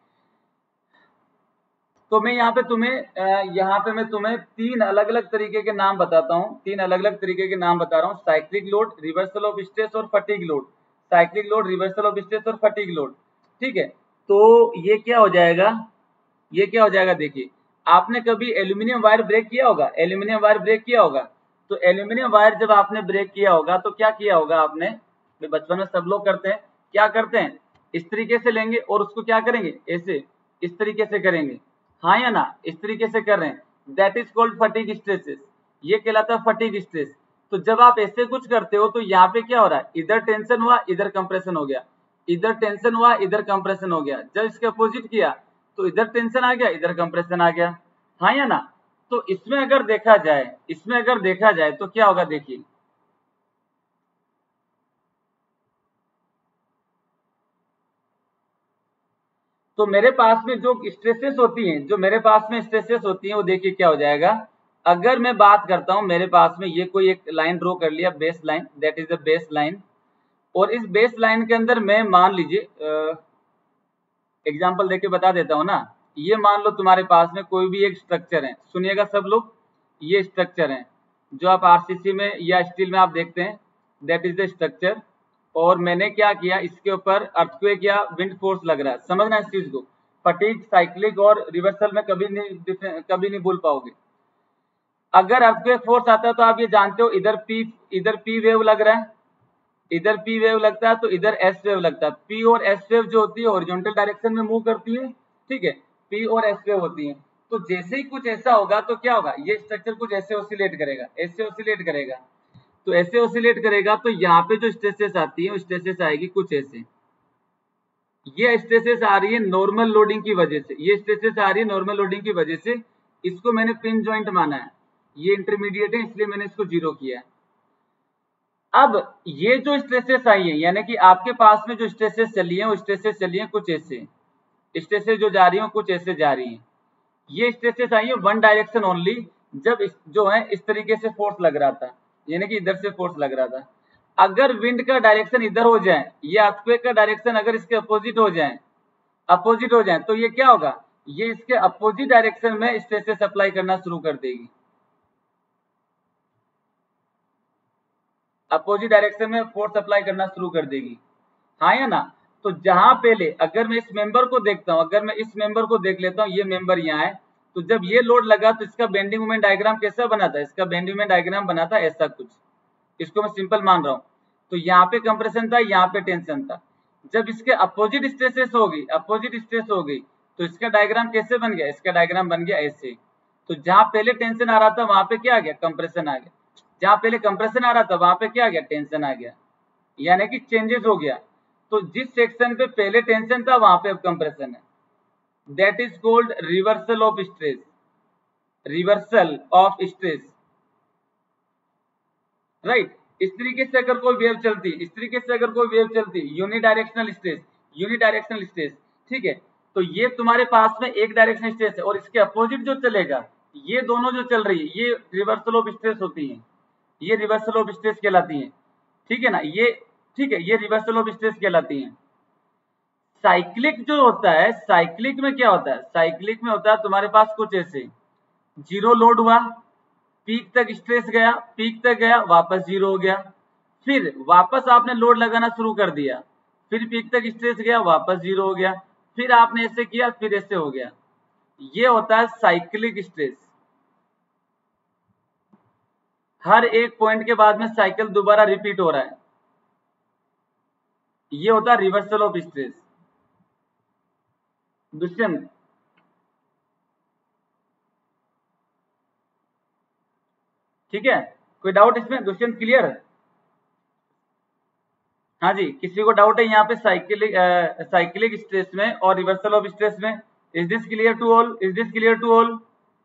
तो मैं यहाँ पे तुम्हें यहाँ पे मैं तुम्हें तीन अलग अलग तरीके के नाम बताता हूँ, तीन अलग अलग तरीके के नाम बता रहा हूँ, cyclic load, reversal of stress और fatigue load. Cyclic load, reversal of stress और फटीग लोड, ठीक है। तो ये क्या हो जाएगा, ये क्या हो जाएगा, देखिए आपने कभी एल्यूमिनियम वायर ब्रेक किया होगा, एल्यूमिनियम वायर ब्रेक किया होगा। तो एल्यूमिनियम वायर जब आपने ब्रेक किया होगा तो क्या किया होगा आपने, बचपन में सब लोग करते हैं, क्या करते हैं, इस तरीके से लेंगे और उसको क्या करेंगे, ऐसे इस तरीके से करेंगे, हाँ या ना, इस तरीके से कर रहे हैं, that is called fatigue stresses, ये कहलाता है फटीग स्ट्रेस। तो जब आप ऐसे कुछ करते हो तो यहाँ पे क्या हो रहा है, इधर टेंशन हुआ इधर कंप्रेशन हो गया, इधर टेंशन हुआ इधर कंप्रेशन हो गया। जब इसके अपोजिट किया तो इधर टेंशन आ गया इधर कंप्रेशन आ गया, हाँ या ना। तो इसमें अगर देखा जाए इसमें अगर देखा जाए तो क्या होगा, देखिए तो मेरे पास में जो स्ट्रेसेस होती हैं जो मेरे पास में स्ट्रेसेस होती हैं वो देखिए क्या हो जाएगा। अगर मैं बात करता हूं, मेरे पास में ये कोई एक लाइन ड्रॉ कर लिया, base line, that is the base line, और इस बेस लाइन के अंदर मैं मान लीजिए एग्जाम्पल देके बता देता हूं ना, ये मान लो तुम्हारे पास में कोई भी एक स्ट्रक्चर है, सुनिएगा सब लोग, ये स्ट्रक्चर है जो आप आरसीसी में या स्टील में आप देखते हैं, दैट इज द स्ट्रक्चर। और मैंने क्या किया, इसके ऊपर अर्थक्वेक या विंड फोर्स लग रहा है, समझना इस चीज को। फटीग, साइक्लिक और रिवर्सल में कभी नहीं कभी नहीं भूल पाओगे। अगर अर्थक्वेक फोर्स आता है तो आप ये जानते हो, इधर पी इधर पी वेव लग रहा है, इधर पी वेव लगता है तो इधर एस वेव लगता है। पी और एस वेव जो होती है हॉरिजॉन्टल डायरेक्शन में मूव करती है, ठीक है, पी और एस वेव होती है। तो जैसे ही कुछ ऐसा होगा तो क्या होगा, ये स्ट्रक्चर कुछ ऐसे ऑसिलेट करेगा, ऐसे ऑसिलेट करेगा। तो ऐसे ऑसिलेट करेगा तो यहाँ पे जो स्ट्रेसेस आती है स्ट्रेसेस आएगी कुछ ऐसे, ये स्ट्रेसेस आ रही है नॉर्मल लोडिंग की वजह से, ये स्ट्रेसेस आ रही है नॉर्मल लोडिंग की वजह से। इसको मैंने पिन जॉइंट माना है, ये इंटरमीडिएट है इसलिए मैंने इसको जीरो किया है। अब ये जो स्ट्रेसेस आई है यानी कि आपके पास में जो स्ट्रेसेस चली है वो स्ट्रेसेस चली है कुछ ऐसे, स्ट्रेसेस जो जा रही है कुछ ऐसे जा रही है। ये स्ट्रेसेस आई है वन डायरेक्शन ओनली, जब इस, जो है इस तरीके से फोर्स लग रहा था, यानी कि इधर से फोर्स लग रहा था। अगर विंड का डायरेक्शन इधर हो जाए, ये अर्थक्वेक का डायरेक्शन अगर इसके अपोजिट हो जाए अपोजिट हो जाए तो ये क्या होगा, ये इसके अपोजिट डायरेक्शन में स्ट्रेसेस अप्लाई करना शुरू कर देगी, अपोजिट डायरेक्शन में फोर्स अप्लाई करना शुरू कर देगी, हाँ या ना। तो जहां पहले अगर मैं इस मेंबर को देखता हूं, अगर मैं इस मेंबर को देख लेता हूं, ये मेंबर यहाँ है, तो जब ये लोड लगा तो इसका बेंडिंग मोमेंट डायग्राम कैसा बना था, इसका बेंडिंग मोमेंट डायग्राम बना था ऐसा कुछ, इसको मैं सिंपल मान रहा हूं। तो यहाँ पे कंप्रेशन था, यहाँ पे टेंशन था। जब इसके अपोजिट स्ट्रेसेस होगी अपोजिट स्ट्रेस हो गई तो इसका डायग्राम कैसे बन गया, इसका डायग्राम बन गया ऐसे। तो जहां पहले टेंशन आ रहा था वहां पे क्या आ गया, कंप्रेशन आ गया, जहां पहले कंप्रेशन आ रहा था वहां पे क्या आ गया, टेंशन आ गया, यानी कि चेंजेस हो गया। तो जिस सेक्शन पे पहले टेंशन था वहां पे अब कंप्रेशन है, that is called reversal of stress, reversal of stress, right. इस तरीके से अगर कोई वेव चलती इस तरीके से अगर कोई वेव चलती यूनिडायरेक्शनल स्ट्रेस, यूनिडायरेक्शनल स्ट्रेस, ठीक है। तो ये तुम्हारे पास में एक डायरेक्शनल स्ट्रेस है और इसके अपोजिट जो चलेगा, ये दोनों जो चल रही है ये रिवर्सल ऑफ स्ट्रेस होती है, ये रिवर्सल ऑफ स्ट्रेस कहलाती है, ठीक है ना, ये ठीक है, ये रिवर्सल ऑफ स्ट्रेस कहलाती है। साइक्लिक जो होता है, साइक्लिक में क्या होता है, साइक्लिक में होता है तुम्हारे पास कुछ ऐसे, जीरो लोड हुआ, पीक तक स्ट्रेस गया, पीक तक गया, वापस जीरो हो गया, फिर वापस आपने लोड लगाना शुरू कर दिया, फिर पीक तक स्ट्रेस गया, वापस जीरो हो गया, फिर आपने ऐसे किया, फिर ऐसे हो गया। ये होता है साइक्लिक स्ट्रेस। हर एक पॉइंट के बाद में साइकिल दोबारा रिपीट हो रहा है, ये होता है रिवर्सल ऑफ स्ट्रेस। दुष्यंत, ठीक है, कोई डाउट इसमें? दुष्यंत क्लियर? हाँ जी, किसी को डाउट है यहाँ पे साइक्लिक साइक्लिक स्ट्रेस में और रिवर्सल ऑफ स्ट्रेस में? Is this clear to all? Is this clear to all?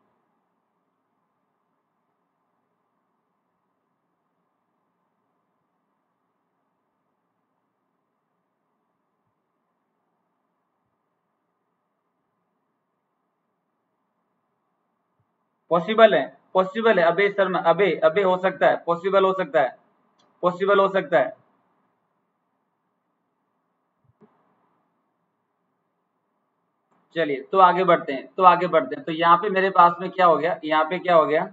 Possible है, पॉसिबल है, अबे शर्मा, अबे अबे हो सकता है, पॉसिबल हो सकता है, पॉसिबल हो सकता है। चलिए तो आगे बढ़ते हैं, तो आगे बढ़ते हैं। तो यहाँ पे मेरे पास में क्या हो गया, यहाँ पे क्या हो गया,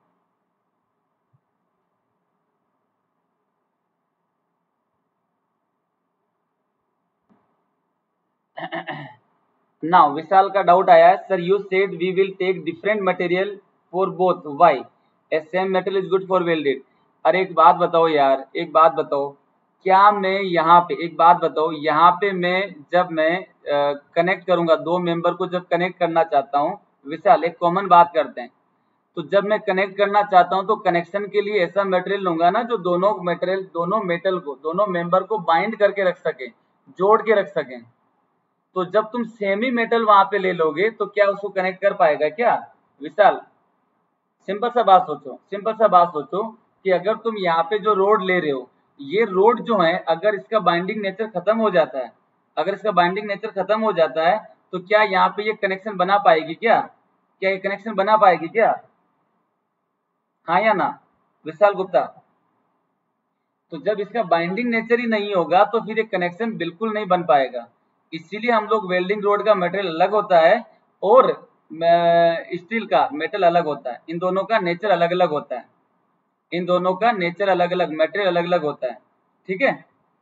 नाउ विशाल का डाउट आया है, sir you said we will take different material for both, why a same metal is good for welded? अरे एक बात बताओ यार, एक बात बताओ, क्या मैं यहाँ पे, एक बात बताओ, यहाँ पे मैं जब मैं कनेक्ट करूंगा दो मेंबर को, जब कनेक्ट करना चाहता हूँ, विशाल एक कॉमन बात करते हैं, तो जब मैं कनेक्ट करना चाहता हूँ तो कनेक्शन के लिए ऐसा मटेरियल लूंगा ना जो दोनों मटेरियल, दोनों मेटल को, दोनों मेंबर को बाइंड करके रख सके, जोड़ के रख सकें। तो जब तुम सेमी मेटल वहां पे ले लोगे तो क्या उसको कनेक्ट कर पाएगा क्या विशाल? सिंपल सा बात सोचो, सिंपल सा बात सोचो कि अगर तुम यहाँ पे जो रोड ले रहे हो, ये रोड जो है अगर इसका बाइंडिंग नेचर खत्म हो जाता है, अगर इसका बाइंडिंग नेचर खत्म हो जाता है तो क्या यहाँ पे ये कनेक्शन बना पाएगी क्या? क्या ये कनेक्शन बना पाएगी क्या? हाँ या ना विशाल गुप्ता? तो जब इसका बाइंडिंग नेचर ही नहीं होगा तो फिर एक कनेक्शन बिल्कुल नहीं बन पाएगा। इसीलिए हम लोग वेल्डिंग रोड का मटेरियल अलग होता है और स्टील का मेटल अलग होता है, इन दोनों का नेचर अलग अलग होता है, इन दोनों का नेचर अलग अलग, मटेरियल अलग अलग होता है, ठीक है?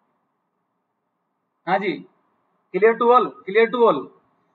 हाँ जी, clear to all, clear to all?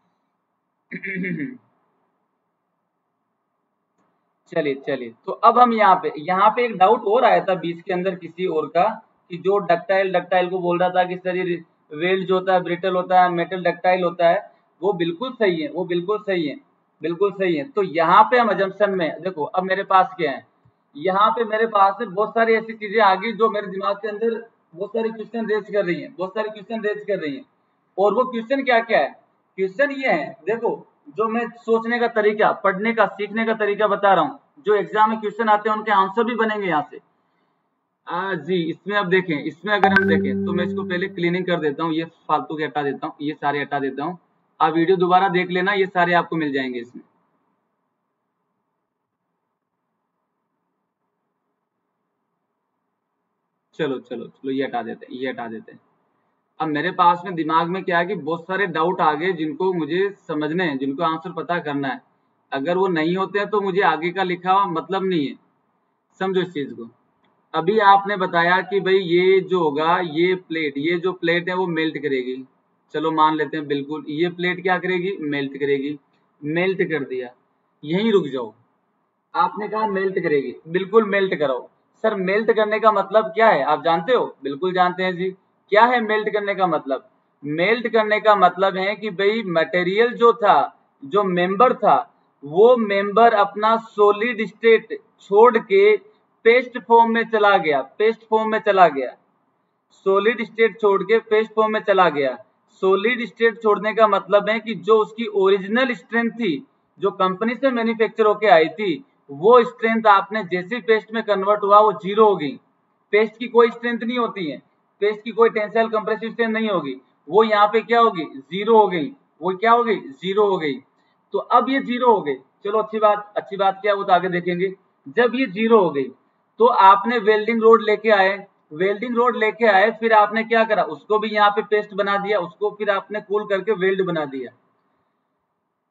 चलिए चलिए, तो अब हम यहाँ पे, यहाँ पे एक डाउट और आया था बीच के अंदर किसी और का, कि जो डक्टाइल डक्टाइल को बोल रहा था कि सर ये वेल्ड जो होता है ब्रिटल होता है, मेटल डक्टाइल होता है, वो बिल्कुल सही है, वो बिल्कुल सही है, बिल्कुल सही है। तो यहाँ पे हम अजम्पशन में देखो, अब मेरे पास क्या है, यहाँ पे मेरे पास बहुत सारी ऐसी चीजें आ गई जो मेरे दिमाग के अंदर बहुत सारे क्वेश्चन रेज कर रही है, बहुत सारे क्वेश्चन रेज कर रही है। और वो क्वेश्चन क्या क्या है? क्वेश्चन ये है, देखो, जो मैं सोचने का तरीका, पढ़ने का, सीखने का तरीका बता रहा हूँ, जो एग्जाम में क्वेश्चन आते हैं उनके आंसर भी बनेंगे यहाँ से। आ, जी, इसमें अब देखें, इसमें अगर हम देखें तो मैं इसको पहले क्लीनिंग कर देता हूँ, ये फालतू के हटा देता हूँ, ये सारे हटा देता हूँ। आप वीडियो दोबारा देख लेना, ये सारे आपको मिल जाएंगे इसमें। चलो चलो चलो, ये हटा देते हैं, ये हटा देते हैं। अब मेरे पास में दिमाग में क्या है कि बहुत सारे डाउट आ गए जिनको मुझे समझने हैं, जिनको आंसर पता करना है। अगर वो नहीं होते हैं तो मुझे आगे का लिखा हुआ मतलब नहीं है, समझो इस चीज को। अभी आपने बताया कि भाई ये जो होगा, ये प्लेट, ये जो प्लेट है वो मेल्ट करेगी, चलो मान लेते हैं, बिल्कुल ये प्लेट क्या करेगी, मेल्ट करेगी। मेल्ट कर दिया, यहीं रुक जाओ। आपने कहा मेल्ट करेगी, बिल्कुल मेल्ट कराओ। सर मेल्ट करने का मतलब क्या है आप जानते हो? बिल्कुल जानते हैं जी। क्या है मेल्ट करने का मतलब? मेल्ट करने का मतलब है कि भाई मटेरियल जो था, जो मेंबर था, वो मेंबर अपना सॉलिड स्टेट छोड़ के पेस्ट फॉर्म में चला गया, पेस्ट फॉर्म में चला गया, सॉलिड स्टेट छोड़ के पेस्ट फॉर्म में चला गया। सॉलिड स्टेट छोड़ने का मतलब है कि जो उसकी ओरिजिनल स्ट्रेंथ थी, जो कंपनी से मैन्युफैक्चर होके आई थी, वो स्ट्रेंथ आपने जैसे पेस्ट में कन्वर्ट हुआ वो जीरो हो गई। पेस्ट की कोई स्ट्रेंथ नहीं होती है, पेस्ट की कोई टेंसाइल कंप्रेसिव स्ट्रेंथ नहीं होगी, वो यहाँ पे क्या होगी, जीरो हो गई। वो क्या हो गई, जीरो हो गई। तो अब ये जीरो हो गई, चलो अच्छी बात, अच्छी बात क्या है वो तो आगे देखेंगे। जब ये जीरो हो गई तो आपने वेल्डिंग रोड लेके आए, वेल्डिंग रोड लेके आए, फिर आपने क्या करा, उसको भी यहाँ पे पेस्ट बना दिया, उसको फिर आपने कूल करके वेल्ड बना दिया,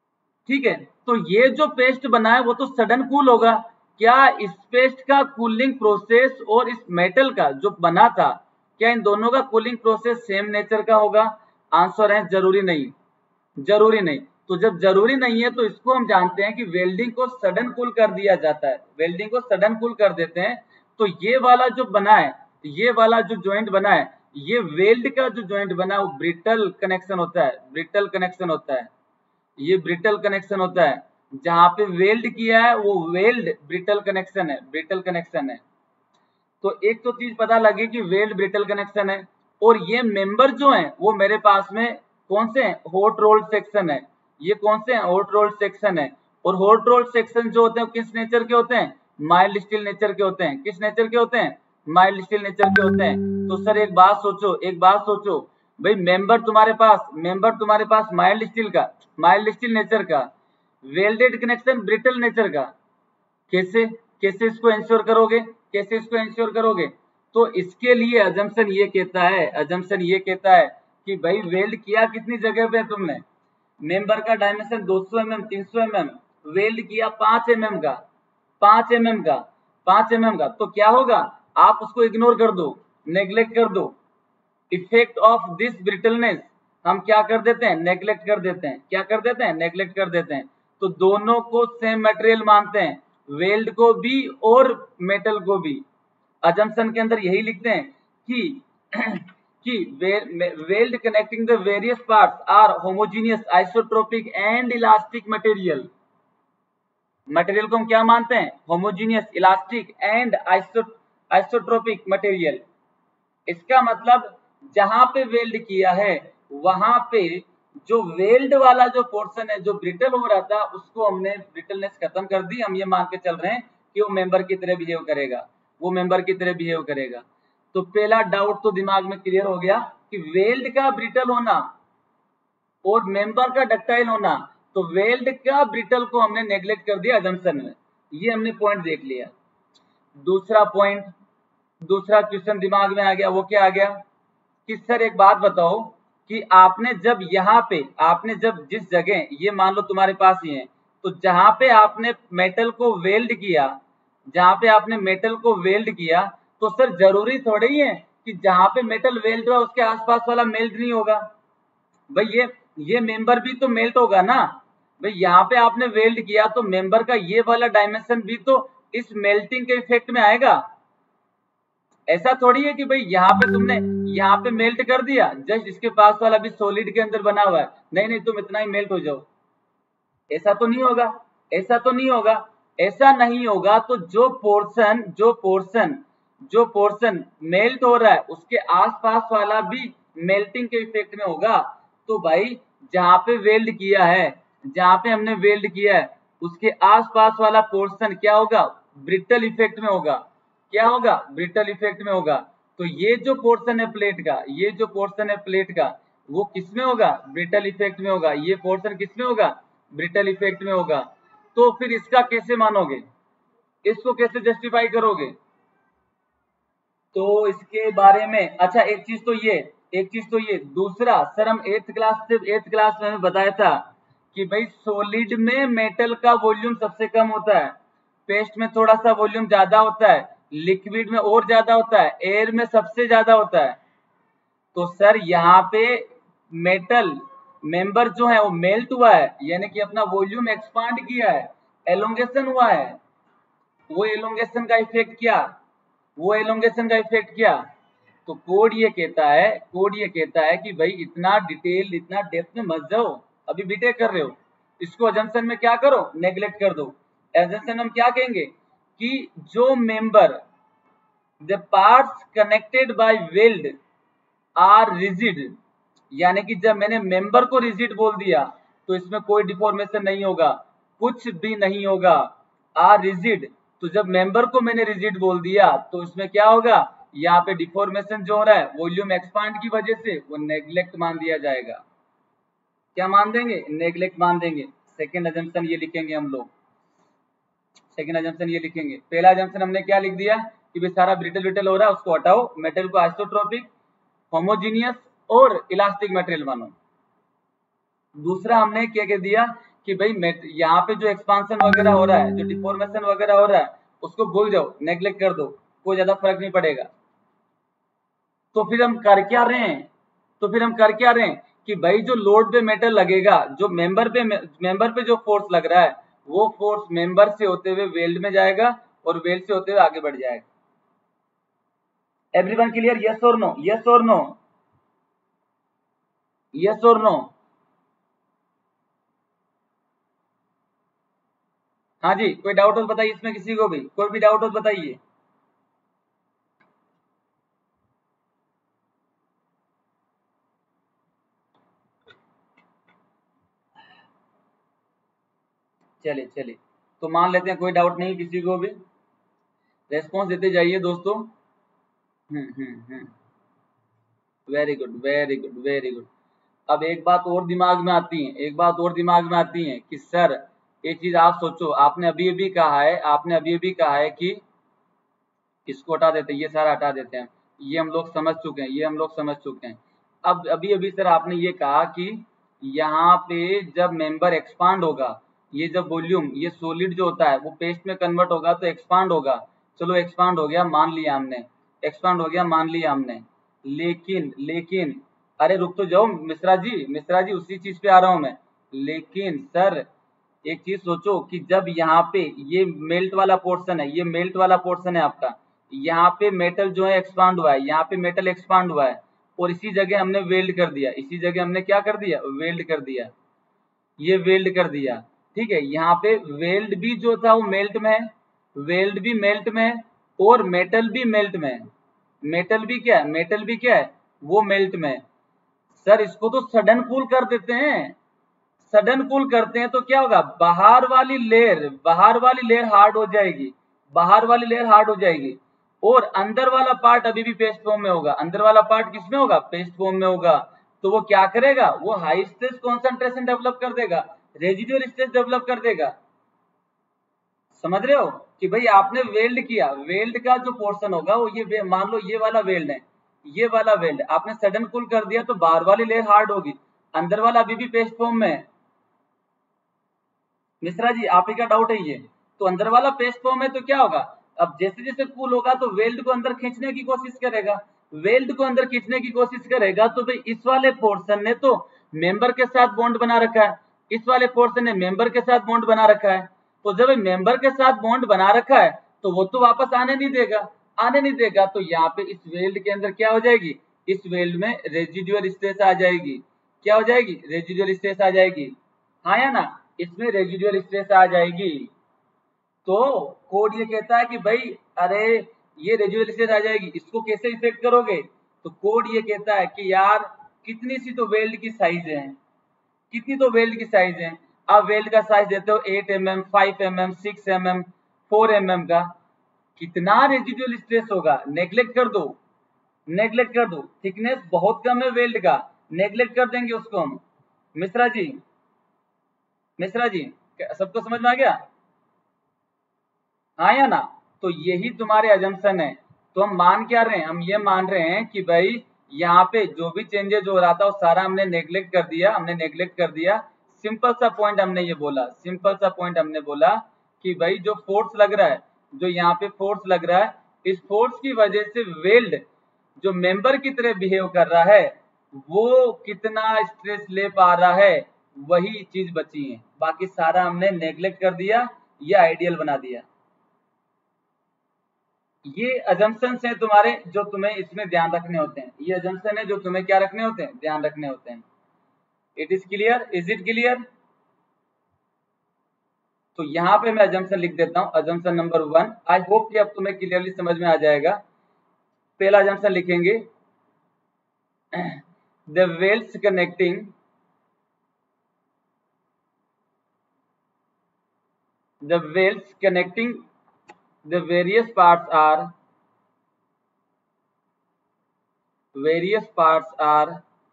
ठीक है, तो ये जो पेस्ट बना है वो तो सडन कूल होगा। क्या इस पेस्ट का कूलिंग प्रोसेस और इस मेटल का जो बना था, क्या इन दोनों का कूलिंग प्रोसेस सेम नेचर का होगा? आंसर है जरूरी नहीं, जरूरी नहीं। तो जब जरूरी नहीं है तो इसको हम जानते हैं कि वेल्डिंग को सडन कूल कर दिया जाता है, वेल्डिंग को सडन कूल कर देते हैं। तो ये वाला जो बना है, ये वाला जो ज्वाइंट बना है, ये वेल्ड का जो ज्वाइंट बना है वो ब्रिटल कनेक्शन होता है, ब्रिटल कनेक्शन होता है, ये ब्रिटल कनेक्शन होता है। जहां पे वेल्ड किया है वो वेल्ड ब्रिटल कनेक्शन है, ब्रिटल कनेक्शन है। तो एक तो चीज पता लगी कि वेल्ड ब्रिटल कनेक्शन है, और ये मेंबर जो है वो मेरे पास में कौन से हैं? हॉट रोल्ड सेक्शन है। ये कौन से हैं? हॉट रोल्ड सेक्शन है। और हॉट रोल्ड सेक्शन जो होते हैं किस नेचर के होते हैं? माइल्ड स्टील नेचर के होते हैं। किस नेचर के होते हैं? माइल्ड स्टील नेचर के होते हैं। तो सर एक बात सोचो, एक बात सोचो भाई, मेंबर तुम्हारे पास मेंबर तुम्हारे पास माइल्ड स्टील का, माइल्ड स्टील नेचर का, वेल्डेड कनेक्शन ब्रिटल नेचर का, कैसे कैसे इसको इंश्योर करोगे? कैसे इसको इंश्योर करोगे? तो इसके लिए अजम्पशन ये कहता है, अजम्पशन ये कहता है कि भाई वेल्ड किया कितनी जगह पे तुमने? मेंबर का डायमेंशन दो सौ एम एम, तीन सौ एम एम, वेल्ड किया पांच एम एम का, पांच एम एम का, पांच एम एम का। तो क्या होगा? आप उसको इग्नोर कर दो, नेग्लेक्ट कर दो। इफेक्ट ऑफ दिस ब्रिटलनेस हम क्या कर देते हैं? नेग्लेक्ट कर देते हैं। क्या कर देते हैं? नेग्लेक्ट कर देते हैं। तो दोनों को सेम मटेरियल मानते हैं, वेल्ड को भी और मेटल को भी। अजम्पशन के अंदर यही लिखते हैं कि कि weld connecting the various parts are homogeneous isotropic and elastic material. Material को हम क्या मानते हैं? Homogeneous, elastic and isotropic material. इसका मतलब जहां पे वेल्ड किया है वहां पे जो वेल्ड वाला जो पोर्शन है जो ब्रिटल हो रहा था उसको हमने ब्रिटलनेस खत्म कर दी। हम ये मान के चल रहे हैं कि वो मेंबर की तरह बिहेव करेगा, वो मेंबर की तरह बिहेव करेगा। तो पहला डाउट तो दिमाग में क्लियर हो गया कि वेल्ड का ब्रिटल होना और मेंबर का डक्टाइल होना। तो वेल्ड का ब्रिटल को हमने नेग्लेक्ट कर दिया अजम्पशन में, ये हमने पॉइंट देख लिया। दूसरा पॉइंट, दूसरा क्वेश्चन दिमाग में आ गया, वो क्या आ गया कि सर एक बात बताओ कि आपने जब यहाँ पे आपने जब जिस जगह, ये मान लो तुम्हारे पास ही है, तो जहां पे आपने मेटल को वेल्ड किया, जहां पे आपने मेटल को वेल्ड किया, तो सर जरूरी थोड़ी ही है कि जहां पे मेटल वेल्ड हुआ उसके आसपास वाला मेल्ट नहीं होगा। भाई ये ये मेंबर भी तो मेल्ट होगा ना। भाई यहाँ पे आपने वेल्ड किया तो मेंबर का ये वाला डायमेंशन भी तो इस मेल्टिंग के इफेक्ट में आएगा। ऐसा थोड़ी है कि भाई यहाँ पे तुमने यहाँ पे मेल्ट कर दिया, जस्ट इसके पास वाला भी सॉलिड के अंदर बना हुआ है, नहीं नहीं तुम इतना ही मेल्ट हो जाओ। ऐसा तो नहीं होगा, ऐसा तो नहीं होगा, ऐसा नहीं होगा। तो जो पोर्शन जो पोर्शन जो पोर्शन मेल्ट हो रहा है उसके आसपास वाला भी मेल्टिंग के इफेक्ट में होगा। तो भाई जहां पे वेल्ड किया है, जहां पे हमने वेल्ड किया है उसके आसपास वाला पोर्शन क्या होगा? ब्रिटल इफेक्ट में होगा। क्या होगा? ब्रिटल इफेक्ट में होगा। तो ये जो पोर्शन है प्लेट का, ये जो पोर्शन है प्लेट का, वो किसमें होगा? ब्रिटल इफेक्ट में होगा। ये पोर्शन किसमें होगा? ब्रिटल इफेक्ट में होगा। तो फिर इसका कैसे मानोगे? इसको कैसे जस्टिफाई करोगे? तो इसके बारे में अच्छा एक चीज तो ये एक चीज तो ये दूसरा सर हम एट्थ क्लास से एट्थ क्लास में हमें बताया था कि भाई सॉलिड में मेटल का वॉल्यूम सबसे कम होता है, पेस्ट में थोड़ा सा वॉल्यूम ज्यादा होता है, लिक्विड में और ज्यादा होता है, एयर में सबसे ज्यादा होता है। तो सर यहाँ पे मेटल मेंबर जो है वो मेल्ट हुआ है, यानी कि अपना वॉल्यूम एक्सपांड किया है, एलोंगेशन हुआ है। वो एलोंगेशन का इफेक्ट क्या वो एलोंगेशन का इफेक्ट क्या तो कोड ये कहता है कोड ये कहता है कि भाई इतना डिटेल, इतना डेप्थ में मत जाओ, अभी बीटेक कर रहे हो। इसको अजम्पशन में क्या करो? नेग्लेक्ट कर दो। अजम्पशन हम क्या कहेंगे कि जो member the parts connected by weld are rigid, यानी कि जब मैंने मेंबर को रिजिड बोल दिया तो इसमें कोई डिफॉर्मेशन नहीं होगा, कुछ भी नहीं होगा। आर रिजिड, तो जब मेंबर को मैंने रिजिड बोल दिया तो इसमें क्या होगा? यहाँ पे डिफॉर्मेशन जो हो रहा है वॉल्यूम एक्सपांड की वजह से वो नेग्लेक्ट मान दिया जाएगा। क्या मान देंगे? नेग्लेक्ट मान देंगे। सेकेंड अजम्पशन ये लिखेंगे हम लोग, सेकेंड अजम्पशन ये लिखेंगे। पहला अजम्पशन हमने क्या लिख दिया कि भाई सारा ब्रिटल ब्रिटल हो रहा है, उसको हटाओ, मेटल को आइसोट्रोपिक, होमोजीनियस और इलास्टिक मटेरियल मानो। दूसरा हमने क्या कह दिया कि भाई यहाँ पे जो एक्सपांशन वगैरह हो रहा है, जो डिफॉर्मेशन वगैरह हो रहा है, उसको भूल जाओ, नेग्लेक्ट कर दो, कोई ज्यादा फर्क नहीं पड़ेगा। तो फिर हम कर क्या रहे हैं तो फिर हम कर क्या रहे हैं कि भाई जो लोड पे मेटल लगेगा, जो मेंबर पे मेंबर पे जो फोर्स लग रहा है, वो फोर्स मेंबर से होते हुए वेल्ड में जाएगा और वेल्ड से होते हुए आगे बढ़ जाएगा। Everyone clear? यस और नो? यस और नो? यस और नो? हाँ जी, कोई डाउट हो तो बताइए, इसमें किसी को भी कोई भी डाउट हो तो बताइए। चलिए चलिए, तो मान लेते हैं कोई डाउट नहीं किसी को भी, रेस्पॉन्स देते जाइए दोस्तों। Hmm hmm hmm very good very good very good. अब एक बात और दिमाग में आती है, एक बात और दिमाग में आती है कि सर एक चीज आप सोचो, आपने अभी अभी कहा है, आपने अभी अभी कहा है कि इसको हटा देते हैं, ये सारा हटा देते हैं, ये हम लोग समझ चुके हैं, ये हम लोग समझ चुके हैं। अब अभी अभी सर आपने ये कहा कि यहाँ पे जब मेंबर एक्सपांड होगा, ये जब वॉल्यूम, ये सॉलिड जो होता है वो पेस्ट में कन्वर्ट होगा तो एक्सपांड होगा। चलो एक्सपांड हो गया, मान लिया हमने, एक्सपांड हो गया मान लिया हमने, लेकिन लेकिन अरे रुक तो जाओ मिश्रा जी, मिश्रा जी उसी चीज पे आ रहा हूं मैं। लेकिन सर एक चीज सोचो कि जब यहाँ पे ये मेल्ट वाला पोर्शन है, ये मेल्ट वाला पोर्शन है आपका, यहाँ पे मेटल जो है एक्सपांड हुआ है, यहाँ पे मेटल एक्सपांड हुआ है और इसी जगह हमने वेल्ड कर दिया, इसी जगह हमने क्या कर दिया, वेल्ड कर दिया, ये वेल्ड कर दिया। ठीक है, यहाँ पे वेल्ड भी जो था वो मेल्ट में है, वेल्ड भी मेल्ट में है और मेटल भी मेल्ट में है, मेटल भी क्या है, मेटल भी क्या है, वो मेल्ट में है। सर इसको तो सडन कूल कर देते हैं, सडन कूल करते हैं तो क्या होगा, बाहर वाली लेयर, बाहर वाली लेयर हार्ड हो जाएगी, बाहर वाली लेयर हार्ड हो जाएगी और अंदर वाला पार्ट अभी भी पेस्ट फॉर्म में होगा, अंदर वाला पार्ट किस में होगा, पेस्ट फॉर्म में होगा। तो वो क्या करेगा, वो हाई स्ट्रेस कॉन्सेंट्रेशन डेवलप कर देगा, रेजिडुअल स्ट्रेस डेवलप कर देगा। समझ रहे हो कि भाई आपने वेल्ड किया, वेल्ड का जो पोर्शन होगा वो ये, मान लो ये वाला वेल्ड है, ये वाला वेल्ड आपने सडन कूल कर दिया तो बाहर वाली लेयर हार्ड होगी, अंदर वाला अभी भी पेस्ट फॉर्म में है। मिश्रा जी आप ही का डाउट है ये, तो अंदर वाला पेस्ट फॉर्म है तो क्या होगा, अब जैसे जैसे कूल होगा तो वेल्ड को अंदर खींचने की कोशिश करेगा, वेल्ड को अंदर खींचने की कोशिश करेगा तो भाई इस वाले पोर्शन ने तो मेंबर के साथ बॉन्ड बना रखा है, इस वाले पोर्शन ने मेंबर के साथ बॉन्ड बना रखा है, तो जब मेंबर के साथ बॉन्ड बना रखा है तो वो तो वापस आने नहीं देगा, आने नहीं देगा, तो यहाँ पे इस वेल्ड के अंदर क्या हो जाएगी, इस वेल्ड में रेजिडुअल स्ट्रेस आ जाएगी, क्या हो जाएगी, रेजिडुअल स्ट्रेस आ जाएगी, हाँ या ना, इसमें रेजिडुअल स्ट्रेस आ जाएगी। तो कोड ये कहता है कि भाई अरे ये रेजिडुअल स्ट्रेस आ जाएगी, इसको कैसे इफेक्ट करोगे, तो कोड ये कहता है कि यार कितनी सी तो वेल्ड की साइज है, कितनी तो वेल्ड की साइज है, आप वेल्ड का साइज देते हो eight M M, five M M, six M M, four M M का, कितना रेजिडुअल स्ट्रेस होगा, नेग्लेक्ट कर दो, नेग्लेक्ट कर दो, थिकनेस बहुत कम है वेल्ड का, नेग्लेक्ट कर देंगे उसको हम। मिश्रा जी, मिश्रा जी सबको समझ में आ गया, हाँ या ना, तो यही तुम्हारे अजम्पशन है। तो हम मान क्या रहे हैं, हम ये मान रहे हैं कि भाई यहाँ पे जो भी चेंजेस हो रहा था वो सारा हमने नेग्लेक्ट कर दिया, हमने नेग्लेक्ट कर दिया। सिंपल सा पॉइंट हमने ये बोला, सिंपल सा पॉइंट हमने बोला कि भाई जो फोर्स लग रहा है, जो यहाँ पे फोर्स लग रहा है, इस फोर्स की वजह से वेल्ड जो मेंबर की तरह बिहेव कर रहा है वो कितना स्ट्रेस ले पा रहा है, वही चीज बची है, बाकी सारा हमने नेग्लेक्ट कर दिया, ये आइडियल बना दिया। ये अजम्पशंस हैं तुम्हारे जो तुम्हें इसमें ध्यान रखने होते हैं, ये अजम्पशन है जो तुम्हें क्या रखने होते हैं, ध्यान रखने होते हैं। It is clear, is it clear? तो यहाँ पे मैं अजम्पशन लिख देता हूँ, assumption number one, I hope कि अब तुम्हें क्लियरली समझ में आ जाएगा। पहला अजम्पशन लिखेंगे, the welds connecting the welds connecting the various parts are various parts are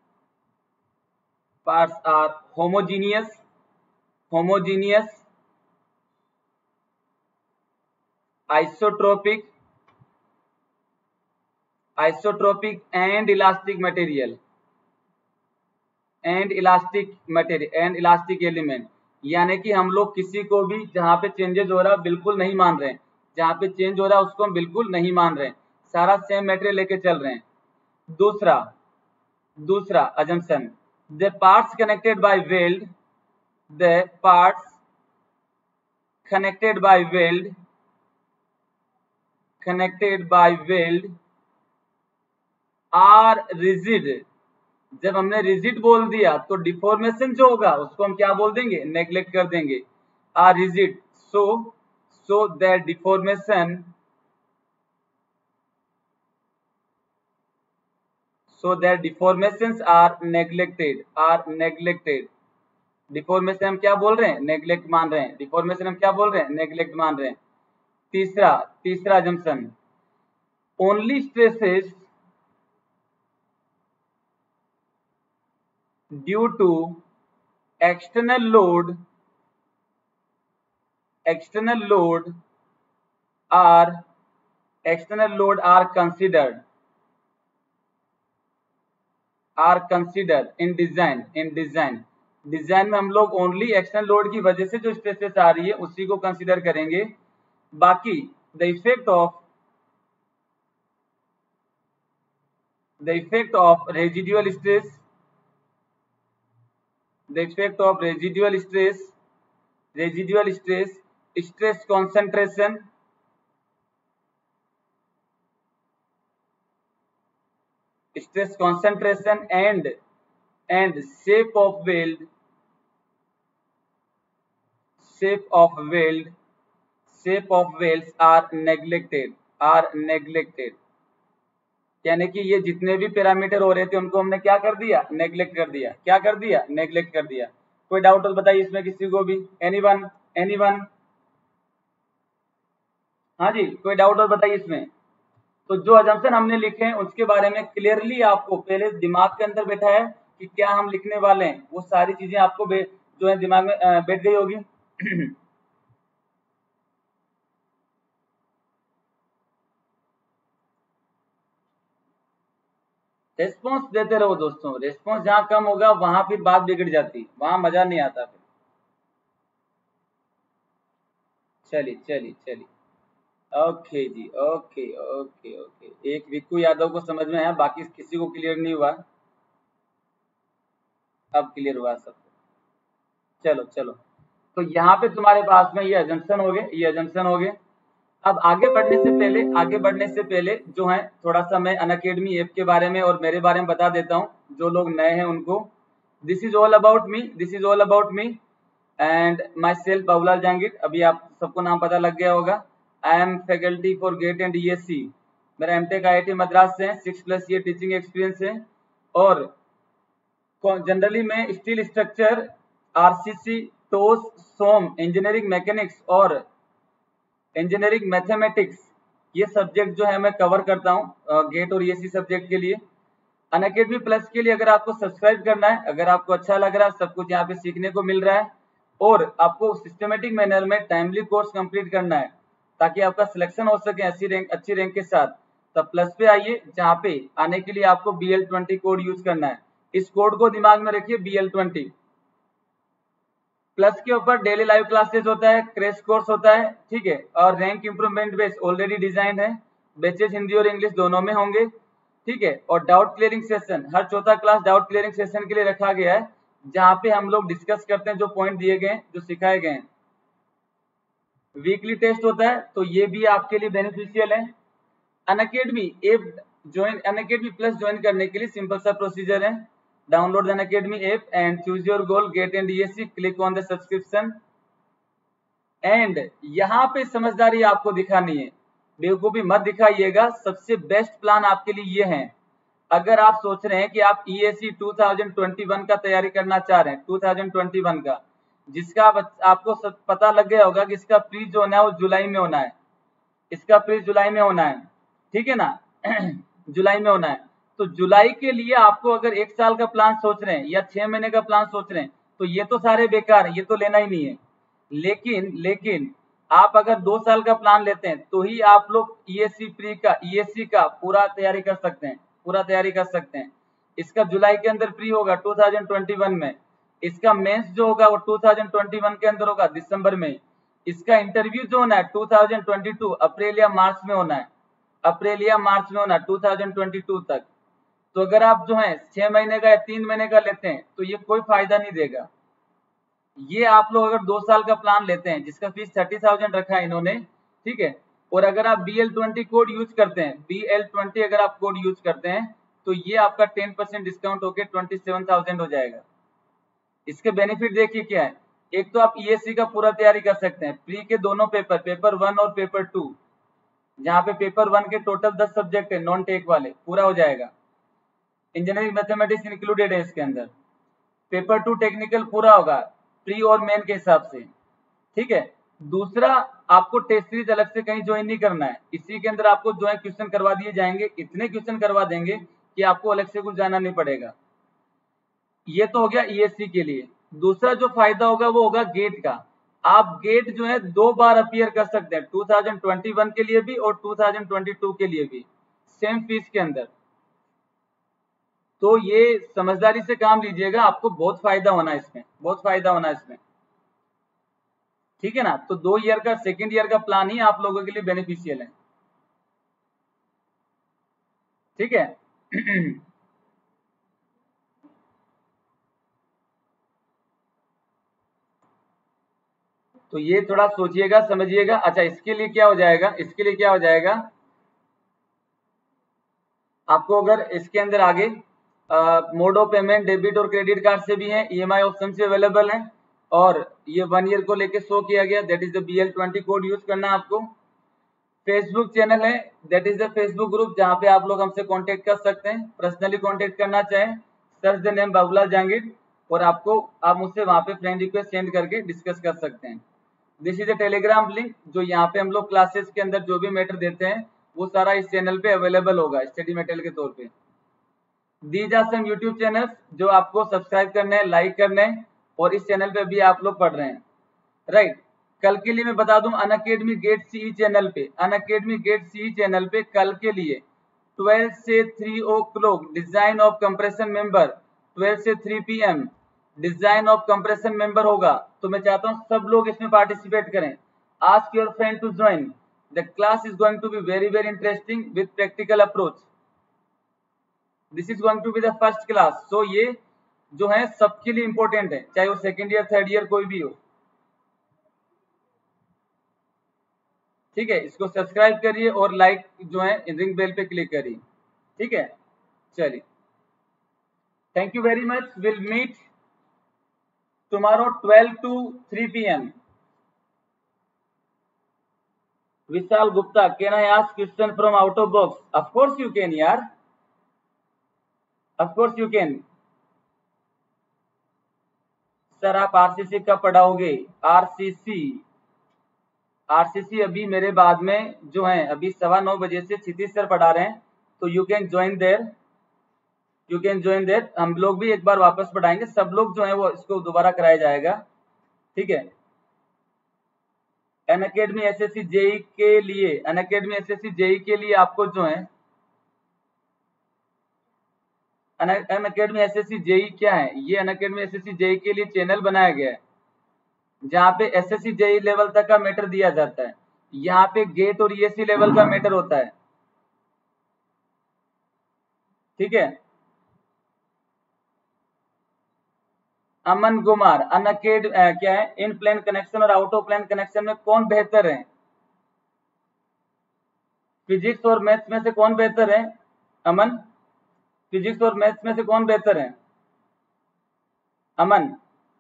parts are homogeneous homogeneous isotropic isotropic and elastic material and elastic material and elastic element। यानी कि हम लोग किसी को भी जहाँ पे चेंजेस हो रहा है बिल्कुल नहीं मान रहे हैं, जहाँ पे चेंज हो रहा है उसको हम बिल्कुल नहीं मान रहे हैं, सारा सेम मटेरियल लेके चल रहे हैं। दूसरा दूसरा assumption, the parts connected by weld the parts connected by weld connected by weld are rigid. जब हमने रिजिड बोल दिया तो डिफॉर्मेशन जो होगा उसको हम क्या बोल देंगे, नेग्लेक्ट कर देंगे, are rigid. So so that deformation so that deformations are neglected are neglected। Deformation हम क्या बोल रहे हैं, नेग्लेक्ट मान रहे हैं, डिफॉर्मेशन हम क्या बोल रहे हैं, नेग्लेक्ट मान रहे हैं। तीसरा तीसरा assumption, only stresses due to external load external load are external load are considered are consider in design in design design में हम लोग ओनली एक्सटर्नल लोड की वजह से जो स्ट्रेसेस आ रही है उसी को कंसिडर करेंगे। बाकी the effect of the effect of residual stress the effect of residual stress residual stress stress concentration stress concentration and and shape of weld shape of weld shape of welds are neglected are neglected। यानी कि ये जितने भी parameter हो रहे थे उनको हमने क्या कर दिया, नेग्लेक्ट कर दिया। क्या कर दिया, नेग्लेक्ट कर दिया। कोई डाउट हो बताइए इसमें किसी को भी, एनीवन एनीवन? हाँ जी, कोई डाउट हो बताइए इसमें। तो जो अजम्पशन हमने लिखे हैं उसके बारे में क्लियरली आपको पहले दिमाग के अंदर बैठा है कि क्या हम लिखने वाले हैं, वो सारी चीजें आपको जो है दिमाग में बैठ गई होगी। रेस्पॉन्स देते रहो दोस्तों, रेस्पॉन्स जहां कम होगा वहां फिर बात बिगड़ जाती, वहां मजा नहीं आता फिर। चलिए चलिए चलिए, ओके जी, ओके ओके ओके। एक विक्कू यादव को समझ में आया, बाकी किसी को क्लियर नहीं हुआ। अब क्लियर हुआ सबको, चलो चलो। तो यहाँ पे तुम्हारे पास में ये अजम्पशन हो गए, ये अजम्पशन हो गए। अब आगे बढ़ने से पहले आगे बढ़ने से पहले जो है थोड़ा सा मैं अनअकैडमी ऐप के बारे में और मेरे बारे में बता देता हूँ, जो लोग नए हैं उनको। This is all about me this is all about me and myself Babulal Jahangir. अभी आप सबको नाम पता लग गया होगा। I am faculty for GATE and E S C. मेरा M tech I I T Madras से है, six plus year teaching experience है। और जनरली मैं steel structure, RCC, TOS, SOM, engineering mechanics और इंजीनियरिंग मैथमेटिक्स, ये सब्जेक्ट जो है मैं कवर करता हूँ गेट और ई एस सी सब्जेक्ट के लिए। अनअकैडमी प्लस के लिए अगर आपको सब्सक्राइब करना है, अगर आपको अच्छा लग रहा है, सब कुछ यहाँ पे सीखने को मिल रहा है और आपको सिस्टमेटिक मैनर में टाइमली कोर्स कंप्लीट करना है ताकि आपका सिलेक्शन हो सके अच्छी रैंक अच्छी रैंक के साथ, तब प्लस पे आइए, जहाँ पे आने के लिए आपको B L twenty code use करना है। इस कोड को दिमाग में रखिए, बी एल ट्वेंटी। प्लस के ऊपर डेली लाइव क्लासेस होता है, क्रैश कोर्स होता है, ठीक है, और rank improvement base already design है। बैचेज हिंदी और इंग्लिश दोनों में होंगे, ठीक है। और डाउट क्लियरिंग सेशन, हर चौथा क्लास डाउट क्लियरिंग सेशन के लिए रखा गया है, जहाँ पे हम लोग डिस्कस करते हैं जो पॉइंट दिए गए हैं, जो सिखाए गए हैं। वीकली टेस्ट होता है, तो ये भी आपके लिए बेनिफिशियल है। Unacademy app join Unacademy plus join करने के लिए सिंपल सा प्रोसीजर है। Download Unacademy app and choose your goal, GATE and E S C, click on the subscription. And यहाँ पे समझदारी आपको दिखानी है, बेवकूफी मत दिखाइएगा। सबसे बेस्ट प्लान आपके लिए ये है, अगर आप सोच रहे हैं कि आप E S C two thousand twenty one का तैयारी करना चाह रहे हैं, टू थाउजेंड ट्वेंटी वन का, जिसका आपको पता लग गया होगा कि इसका प्री जो होना है वो जुलाई में होना है, इसका प्री जुलाई में होना है, ठीक है ना। जुलाई में होना है, तो जुलाई के लिए आपको अगर एक साल का प्लान सोच रहे हैं या छह महीने का प्लान सोच रहे हैं, तो ये तो सारे बेकार है, ये तो लेना ही नहीं है। लेकिन लेकिन आप अगर दो साल का प्लान लेते हैं तो ही आप लोग ई एस सी प्री का, ई एस सी का पूरा तैयारी कर सकते हैं, पूरा तैयारी कर सकते हैं। इसका जुलाई के अंदर प्री होगा टू थाउजेंड ट्वेंटी वन में, इसका मेंस जो होगा वो टू थाउजेंड ट्वेंटी वन के अंदर होगा, दिसंबर में। इसका इंटरव्यू जो होना है two thousand twenty two April या मार्च में होना है, अप्रैल या मार्च में होना है टू थाउजेंड ट्वेंटी टू तक। तो अगर आप जो है छह महीने का या तीन महीने का लेते हैं तो ये कोई फायदा नहीं देगा। ये आप लोग अगर दो साल का प्लान लेते हैं जिसका फीस थर्टी थाउजेंड रखा है इन्होंने, ठीक है, और अगर आप B L twenty code use करते हैं, बी एल ट्वेंटी अगर आप कोड यूज करते हैं तो ये आपका टेन परसेंट डिस्काउंट होकर ट्वेंटी सेवन थाउजेंड हो जाएगा। इसके बेनिफिट देखिए क्या है। एक तो आप ई एस सी का पूरा तैयारी कर सकते हैं, प्री के दोनों पेपर, पेपर वन और पेपर टू, जहाँ पे पेपर वन के टोटल दस सब्जेक्ट है नॉन टेक वाले, पूरा हो जाएगा। इंजीनियरिंग मैथमेटिक्स इंक्लूडेड है इसके अंदर। पेपर टू टेक्निकल पूरा होगा प्री और मेन के हिसाब से, ठीक है। दूसरा, आपको टेस्ट सीरीज अलग से कहीं ज्वाइन नहीं करना है, इसी के अंदर आपको जो है क्वेश्चन करवा दिए जाएंगे, इतने क्वेश्चन करवा देंगे कि आपको अलग से कुछ जाना नहीं पड़ेगा। ये तो हो गया ई एस सी के लिए। दूसरा जो फायदा होगा वो होगा गेट का। आप गेट जो है दो बार अपीयर कर सकते हैं, टू थाउजेंड ट्वेंटी वन के लिए भी और टू थाउजेंड ट्वेंटी टू के लिए भी, सेम फीस के अंदर। तो ये समझदारी से काम लीजिएगा, आपको बहुत फायदा होना है इसमें, बहुत फायदा होना है इसमें, ठीक है ना। तो दो ईयर का सेकेंड ईयर का प्लान ही आप लोगों के लिए बेनिफिशियल है, ठीक है। तो ये थोड़ा सोचिएगा, समझिएगा। अच्छा, इसके लिए क्या हो जाएगा, इसके लिए क्या हो जाएगा, आपको अगर इसके अंदर आगे मोड ऑफ पेमेंट डेबिट और क्रेडिट कार्ड से भी है, ई एम आई ऑप्शन से अवेलेबल है, और ये वन ईयर को लेके शो किया गया, that is the B L twenty code use करना है आपको। फेसबुक चैनल है, that is the Facebook group, जहाँ पे आप लोग हमसे कांटेक्ट कर सकते हैं, पर्सनली कांटेक्ट करना चाहें search the name Babulal Jahangir, और आपको आप मुझसे वहाँ पे फ्रेंड रिक्वेस्ट सेंड करके डिस्कस कर सकते हैं। This is a Telegram link, जो यहाँ पे हम लोग क्लासेस के अंदर जो भी मैटर देते हैं वो सारा इस चैनल पे अवेलेबल होगा स्टडी मटेरियल के तौर पे। These are some YouTube channels जो आपको सब्सक्राइब करने हैं, लाइक करने हैं, और इस चैनल पे भी आप लोग पढ़ रहे हैं, राइट। कल के लिए मैं बता दूं, अनअकैडमी गेट सी चैनल पे, अनअकैडमी गेट सी चैनल पे कल के लिए ट्वेल्व से three o'clock design of compression member, twelve से three P M design of compression member होगा। तो मैं चाहता हूं सब लोग इसमें पार्टिसिपेट करें। Ask your friend to join, the class is going to be very very interesting with practical approach. This is going to be the first class. So ये जो है सबके लिए इंपॉर्टेंट है, चाहे वो सेकेंड ईयर थर्ड ईयर कोई भी हो, ठीक है। इसको सब्सक्राइब करिए और लाइक जो है रिंग बेल पे क्लिक करिए, ठीक है। चलिए, thank you very much, will meet tomorrow twelve to three P M. Vishal Gupta, can I ask question from out of box? Of course you can यार, of course you can. Sir आप R C C कब पढ़ाओगे? Are C C R C सी अभी मेरे बाद में जो है, अभी सवा नौ बजे से क्षितिज सर पढ़ा रहे हैं, तो you can join there, you can join there. हम लोग भी एक बार वापस पढ़ाएंगे, सब लोग जो है वो इसको दोबारा कराया जाएगा, ठीक है। Unacademy S S C J E के लिए, Unacademy S S C J E के लिए आपको जो है, Unacademy S S C J E क्या है, ये Unacademy S S C J E के लिए चैनल बनाया गया है, जहाँ पे S S C J E level तक का मैटर दिया जाता है। यहाँ पे गेट और ई एस सी लेवल का मैटर होता है, ठीक है। अमन कुमार, अनअकैड क्या है, इन प्लेन कनेक्शन और आउट ऑफ प्लेन कनेक्शन में कौन बेहतर है? फिजिक्स और मैथ्स में से कौन बेहतर है? अमन, फिजिक्स और मैथ्स में से कौन बेहतर है? अमन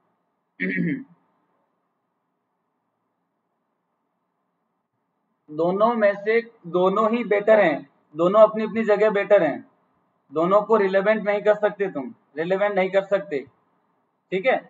दोनों में से दोनों ही बेटर हैं, दोनों अपनी अपनी जगह बेटर हैं, दोनों को रिलेवेंट नहीं कर सकते, तुम रिलेवेंट नहीं कर सकते, ठीक है।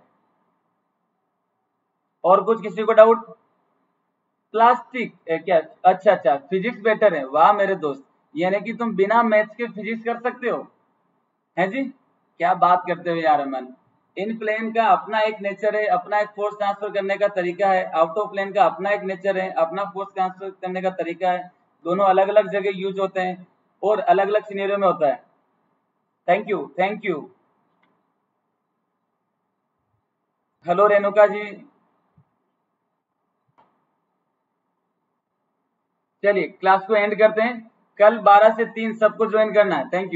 और कुछ किसी को डाउट? प्लास्टिक क्या? अच्छा अच्छा, फिजिक्स बेटर है, वाह मेरे दोस्त, यानी कि तुम बिना मैथ्स के फिजिक्स कर सकते हो, है जी? क्या बात करते हो यार अमन। इन प्लेन का अपना एक नेचर है, अपना एक फोर्स ट्रांसफर करने का तरीका है, आउट ऑफ प्लेन का अपना एक नेचर है, अपना फोर्स ट्रांसफर करने का तरीका है, दोनों अलग अलग जगह यूज होते हैं और अलग अलग सिनेरियो में होता है। Thank you, thank you. Hello Renuka ji. चलिए क्लास को एंड करते हैं। कल बारह से तीन सबको ज्वाइन करना है। Thank you.